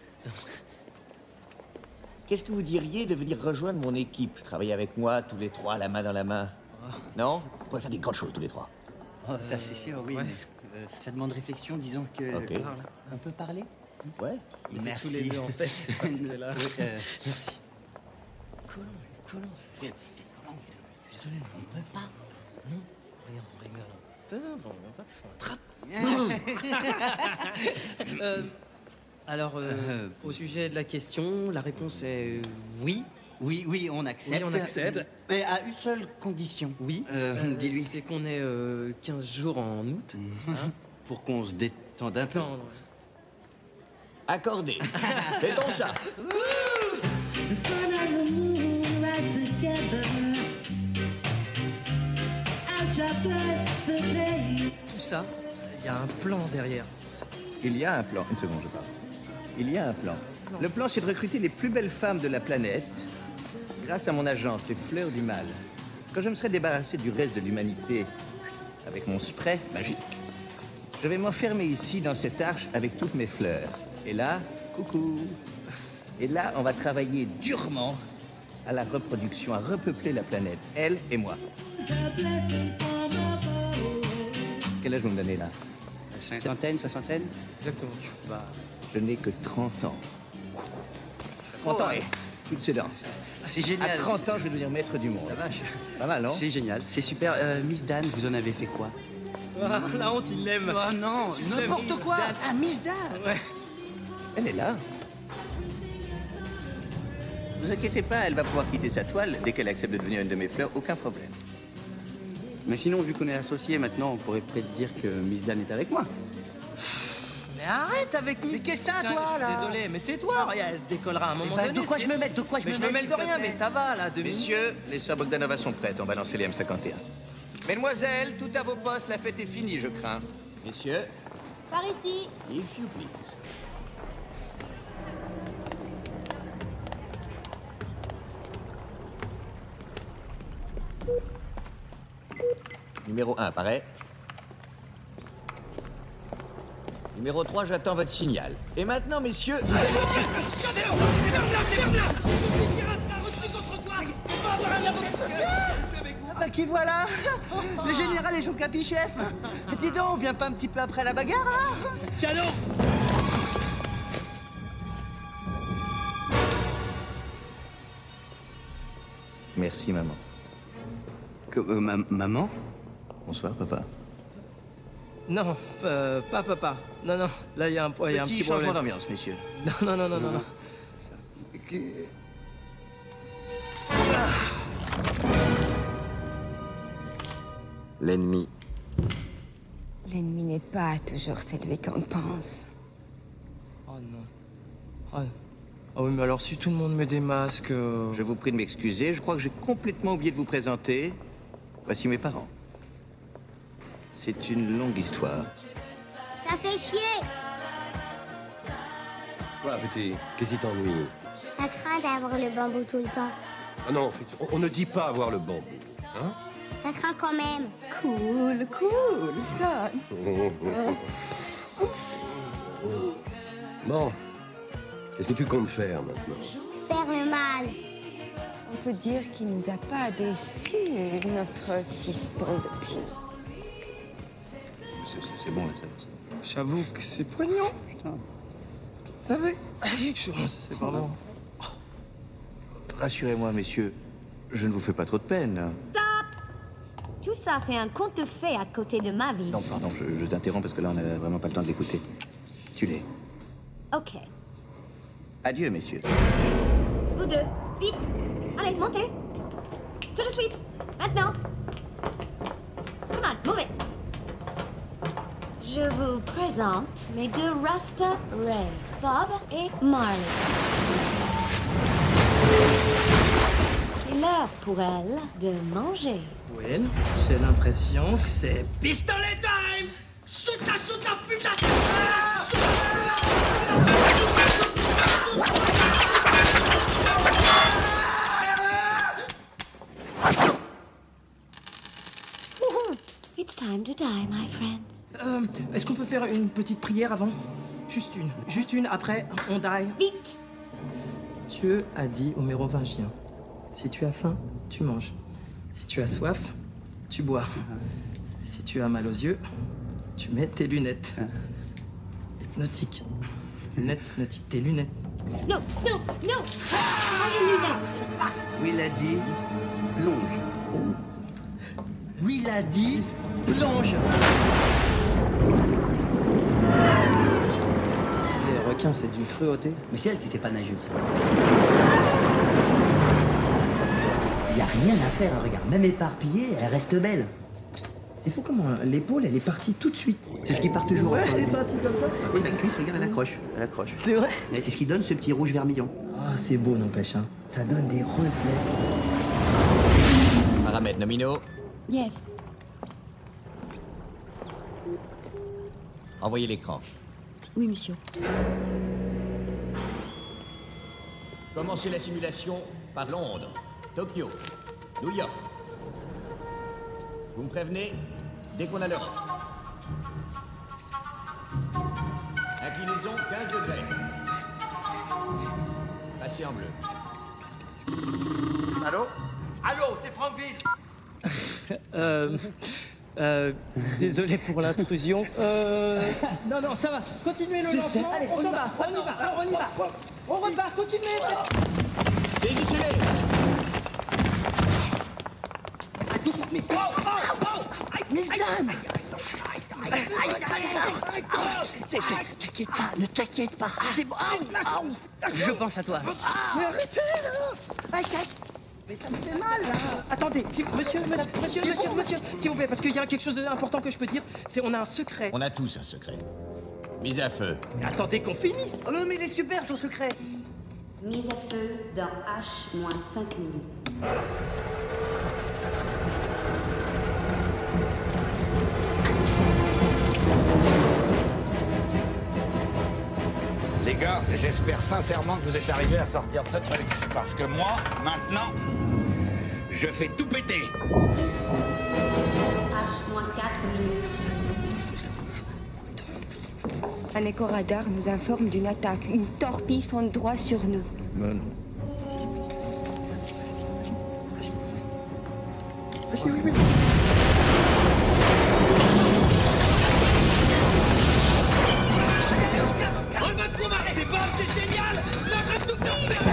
S20: Qu'est-ce que vous diriez de venir rejoindre mon équipe, travailler avec moi, tous les trois, la main dans la main? Non? On pourrait faire des grandes choses, tous les trois.
S9: Oh, ça c'est sûr, oui.
S20: Ouais.
S9: Mais, ça demande réflexion, disons que...
S20: Ok.
S9: On peut parler?
S20: Ouais.
S7: Mais c'est
S9: Merci.
S7: tous les deux, en fait, c'est parce que là...
S9: Oui,
S7: Merci. Collant.
S9: Désolé, on peut pas.
S7: Non, regarde, on rigole un peu, bon, comme ça, on attrape. Alors, au sujet de la question, la réponse est oui.
S9: Oui, on accepte.
S7: Oui, on accepte.
S9: Mais à une seule condition.
S7: Oui.
S9: Dis-lui.
S7: C'est qu'on est 15 jours en août. Hein,
S9: pour qu'on se détende un peu.
S20: Accordé. Fais-donc ça.
S7: Tout ça, il y a un plan derrière.
S20: Il y a un plan. Une seconde, je parle. Il y a un plan. Le plan, c'est de recruter les plus belles femmes de la planète grâce à mon agence, les Fleurs du Mal. Quand je me serai débarrassé du reste de l'humanité avec mon spray magique, je vais m'enfermer ici dans cette arche avec toutes mes fleurs. Et là, coucou. Et là, on va travailler durement à la reproduction, à repeupler la planète, elle et moi. Quel âge vous me donnez là?
S9: Cinquantaine, soixantaine?
S7: Exactement.
S20: Bah, je n'ai que 30 ans. 30 ans, et toutes ces dents.
S9: C'est génial.
S20: À 30 ans, je vais devenir maître du monde.
S9: La vache.
S20: Pas mal, non?
S9: C'est génial, c'est super. Miss Dan, vous en avez fait quoi?
S7: Ah, la honte, il l'aime.
S9: Oh non,
S7: Si tu l'aimes.
S9: n'importe quoi. Ah, Miss Dan.
S7: Ouais.
S20: Elle est là. Ne vous inquiétez pas, elle va pouvoir quitter sa toile dès qu'elle accepte de devenir une de mes fleurs, aucun problème.
S9: Mais sinon, vu qu'on est associés maintenant, on pourrait peut-être dire que Miss Dan est avec moi.
S7: Mais arrête avec Miss.
S9: Mais qu'est-ce que t'as,
S7: Tiens,
S9: toi,
S7: je suis
S9: là?
S7: désolé, mais c'est toi. Regarde, elle se décollera à un moment
S9: bah,
S7: donné.
S9: de quoi je me mêle, de quoi je
S7: mais
S9: me
S7: je me
S9: mêle,
S7: mêle de
S9: s'il te
S7: rien,
S9: plaît.
S7: mais ça va, là, 2 minutes.
S20: Messieurs, les sœurs Bogdanova sont prêtes, on va lancer les M51. Mesdemoiselles, tout à vos postes, la fête est finie, je crains. Messieurs,
S19: Par ici.
S20: if you please. Numéro 1, pareil. Numéro 3, j'attends votre signal. Et maintenant, messieurs, vous allez assister...
S9: Ah bah qui voilà? Le général et son capichef. Dis donc, on vient pas un petit peu après la bagarre, là?
S7: Canon.
S20: Merci, maman.
S9: Maman?
S20: Bonsoir, papa.
S3: Non, pas papa. Non, non, là, il y a un petit
S20: changement
S3: problème.
S20: d'ambiance, messieurs.
S3: Non, non.
S4: L'ennemi.
S5: L'ennemi n'est pas toujours celui qu'on pense.
S3: Oh non. Ah oui, mais alors si tout le monde met des masques...
S20: Je vous prie de m'excuser, je crois que j'ai complètement oublié de vous présenter. Voici mes parents. C'est une longue histoire.
S12: Ça fait chier.
S6: Quoi, petit? Qu'est-ce qui t'ennuie?
S12: Ça craint d'avoir le bambou tout le temps.
S6: Ah non, on ne dit pas avoir le bambou. Hein?
S12: Ça craint quand même.
S5: Cool, ça.
S6: Bon. Qu'est-ce que tu comptes faire maintenant?
S12: Faire le mal.
S5: On peut dire qu'il nous a pas déçus, notre fiston de pied.
S20: C'est bon, ça.
S3: J'avoue que c'est poignant. Putain. Vous savez, quelque chose, c'est vraiment...
S20: Rassurez-moi, messieurs, je ne vous fais pas trop de peine.
S19: Stop! Tout ça, c'est un conte de fées à côté de ma vie.
S20: Non, pardon, je t'interromps parce que là, on n'a vraiment pas le temps de l'écouter. Tue-les.
S19: Ok.
S20: Adieu, messieurs.
S19: Vous deux, vite! Allez, montez! Tout de suite! Maintenant! Come on, move it! Je vous présente mes deux Rasta Ray, Bob et Marley. C'est l'heure pour elle de manger.
S3: Well, j'ai l'impression que c'est pistolet time! Shoot la, fume la,
S19: It's time to die, my friends.
S3: Est-ce qu'on peut faire une petite prière avant? Juste une, après, on die.
S19: Vite!
S3: Dieu a dit aux Mérovingiens, si tu as faim, tu manges. Si tu as soif, tu bois. Et si tu as mal aux yeux, tu mets tes lunettes. Hypnotique. Lunettes hypnotiques, tes lunettes.
S19: Non! Pas les lunettes!
S20: Oui, il a dit plonge.
S3: Oui, il a dit plonge. Les requins, c'est d'une cruauté.
S1: Mais c'est elle qui sait pas nager aussi. Y a rien à faire, hein, regarde. Même éparpillée, elle reste belle.
S3: C'est fou comment l'épaule, elle est partie tout de suite.
S1: C'est ce qui part toujours.
S3: Ouais, elle est partie comme ça.
S1: Et la cuisse, regarde, elle accroche. Elle accroche.
S3: C'est vrai?
S1: Et c'est ce qui donne ce petit rouge vermillon.
S3: Ah, c'est beau, n'empêche, hein. Ça donne des reflets.
S20: Paramètres nominaux.
S19: Yes.
S20: Envoyez l'écran.
S19: Oui, monsieur.
S20: Commencez la simulation par Londres, Tokyo, New York. Vous me prévenez dès qu'on a l'heure. Inclinaison 15 degrés. Passez en bleu.
S4: Allô? Allô, c'est Frankville!
S3: Désolé pour l'intrusion. Non, ça va. Continuez le lancement.
S1: Allez,
S3: on s'en va. On y va. On repart. Continuez.
S20: Saisissez-les!
S1: Mais... Miss Dan! T'inquiète pas, ne t'inquiète pas. C'est bon. Je pense à toi.
S3: Mais arrêtez là! Mais ça me fait mal là! Attendez, monsieur, s'il vous plaît, parce qu'il y a quelque chose d'important que je peux dire, c'est on a un secret.
S20: On a tous un secret. Mise à feu.
S3: Mais attendez qu'on finisse!
S1: Oh non, mais il est super son secret!
S17: Mise à feu dans H-5 minutes.
S16: Les gars, j'espère sincèrement que vous êtes arrivés à sortir de ce truc. Parce que moi, maintenant, je fais tout péter.
S17: H-4 minutes.
S5: Un éco-radar nous informe d'une attaque. Une torpille fonce droit sur nous.
S20: Non.
S3: Vas-y, oui. C'est bon, c'est génial! L'arrête de faire!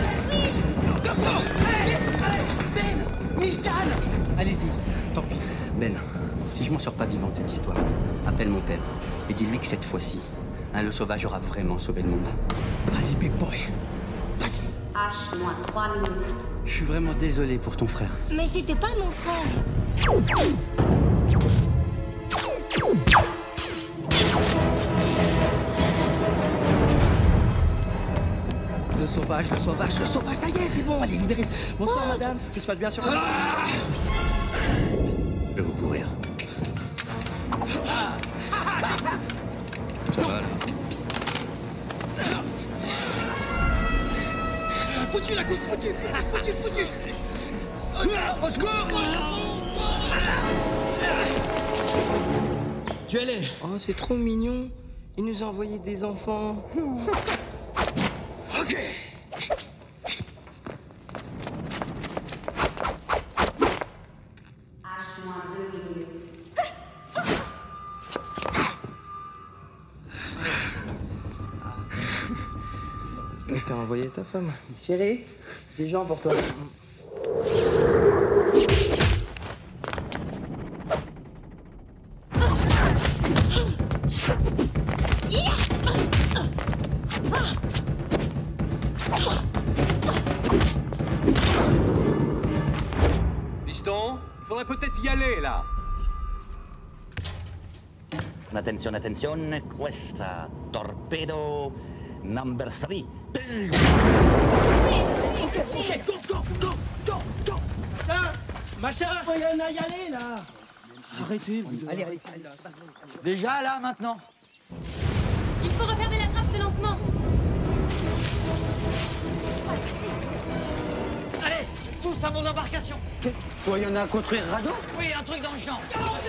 S3: Ben! Miss Dan! Allez-y, tant pis.
S1: Si je m'en sors pas vivant de cette histoire, appelle mon père et dis-lui que cette fois-ci, le sauvage aura vraiment sauvé le monde. Vas-y, big boy. Vas-y.
S17: H-3 minutes.
S1: Je suis vraiment désolé pour ton frère.
S12: Mais c'était pas mon frère.
S3: Le sauvage, ça y est, c'est bon, elle est libérée. Bonsoir, madame. Tout se passe bien sur vous.
S20: Je vais vous courir. Ça va, là?
S3: Foutu la coupe, foutu. Au secours. Tuez-les.
S7: Oh, c'est trop mignon. Il nous a envoyé des enfants.
S3: Ok.
S17: H-2 minutes.
S7: T'as envoyé ta femme.
S9: Chérie, des gens pour toi.
S6: Piston, il faudrait peut-être y aller, là.
S16: Attenzione, attenzione, questa torpedo number 3.
S3: Machin, il y en a y aller, là. Arrêtez, vous deux.
S9: Allez. Déjà, là, maintenant.
S19: Il faut refermer la trappe de lancement.
S9: Allez, tous à mon embarcation. Quoi, il y en a à construire radeau? Oui, un truc dans le genre.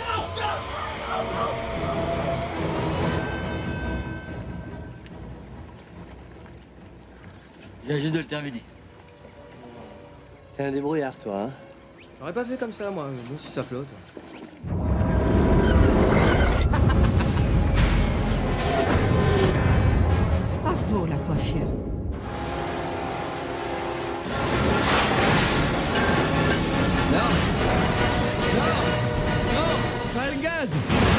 S1: Il vient juste de le terminer. T'es un débrouillard, toi, hein?
S7: J'aurais pas fait comme ça, moi. Bon, si ça flotte.
S5: Bravo, la coiffure.
S3: Non, pas le gaz.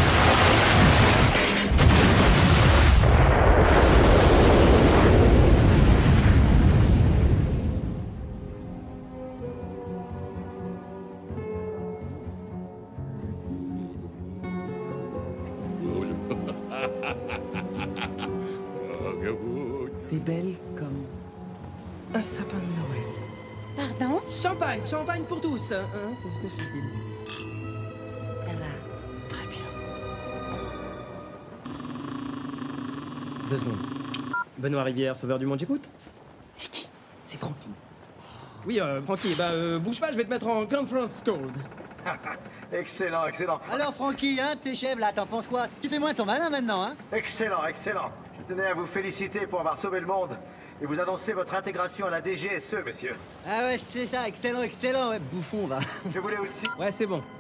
S7: T'es belle comme un sapin de Noël.
S19: Pardon?
S7: Champagne pour tous. Hein, c'est ce que je dis.
S17: Ça va.
S7: Très bien. 2 secondes. Benoît Rivière, sauveur du monde, j'écoute. C'est qui? C'est Francky. Oui, Francky, bouge pas, je vais te mettre en conference call.
S11: Excellent.
S9: Alors, Francky, hein, tes chefs, là, t'en penses quoi? Tu fais moins ton malin maintenant, hein?
S2: Excellent. Je tenais à vous féliciter pour avoir sauvé le monde et vous annoncer votre intégration à la DGSE, monsieur.
S9: Ah ouais, c'est ça, excellent, ouais, bouffon, va.
S2: Je voulais aussi...
S7: Ouais, c'est bon.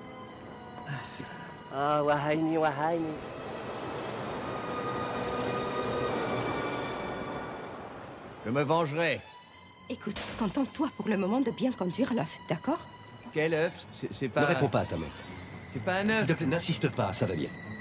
S1: Ah, wahaini.
S20: Je me vengerai.
S5: Écoute, contente-toi pour le moment de bien conduire l'œuf, d'accord?
S20: Quel œuf? C'est pas...
S6: Ne réponds pas à ta mère.
S20: C'est pas un œuf.
S6: S'il te plaît, n'insiste pas, ça va bien.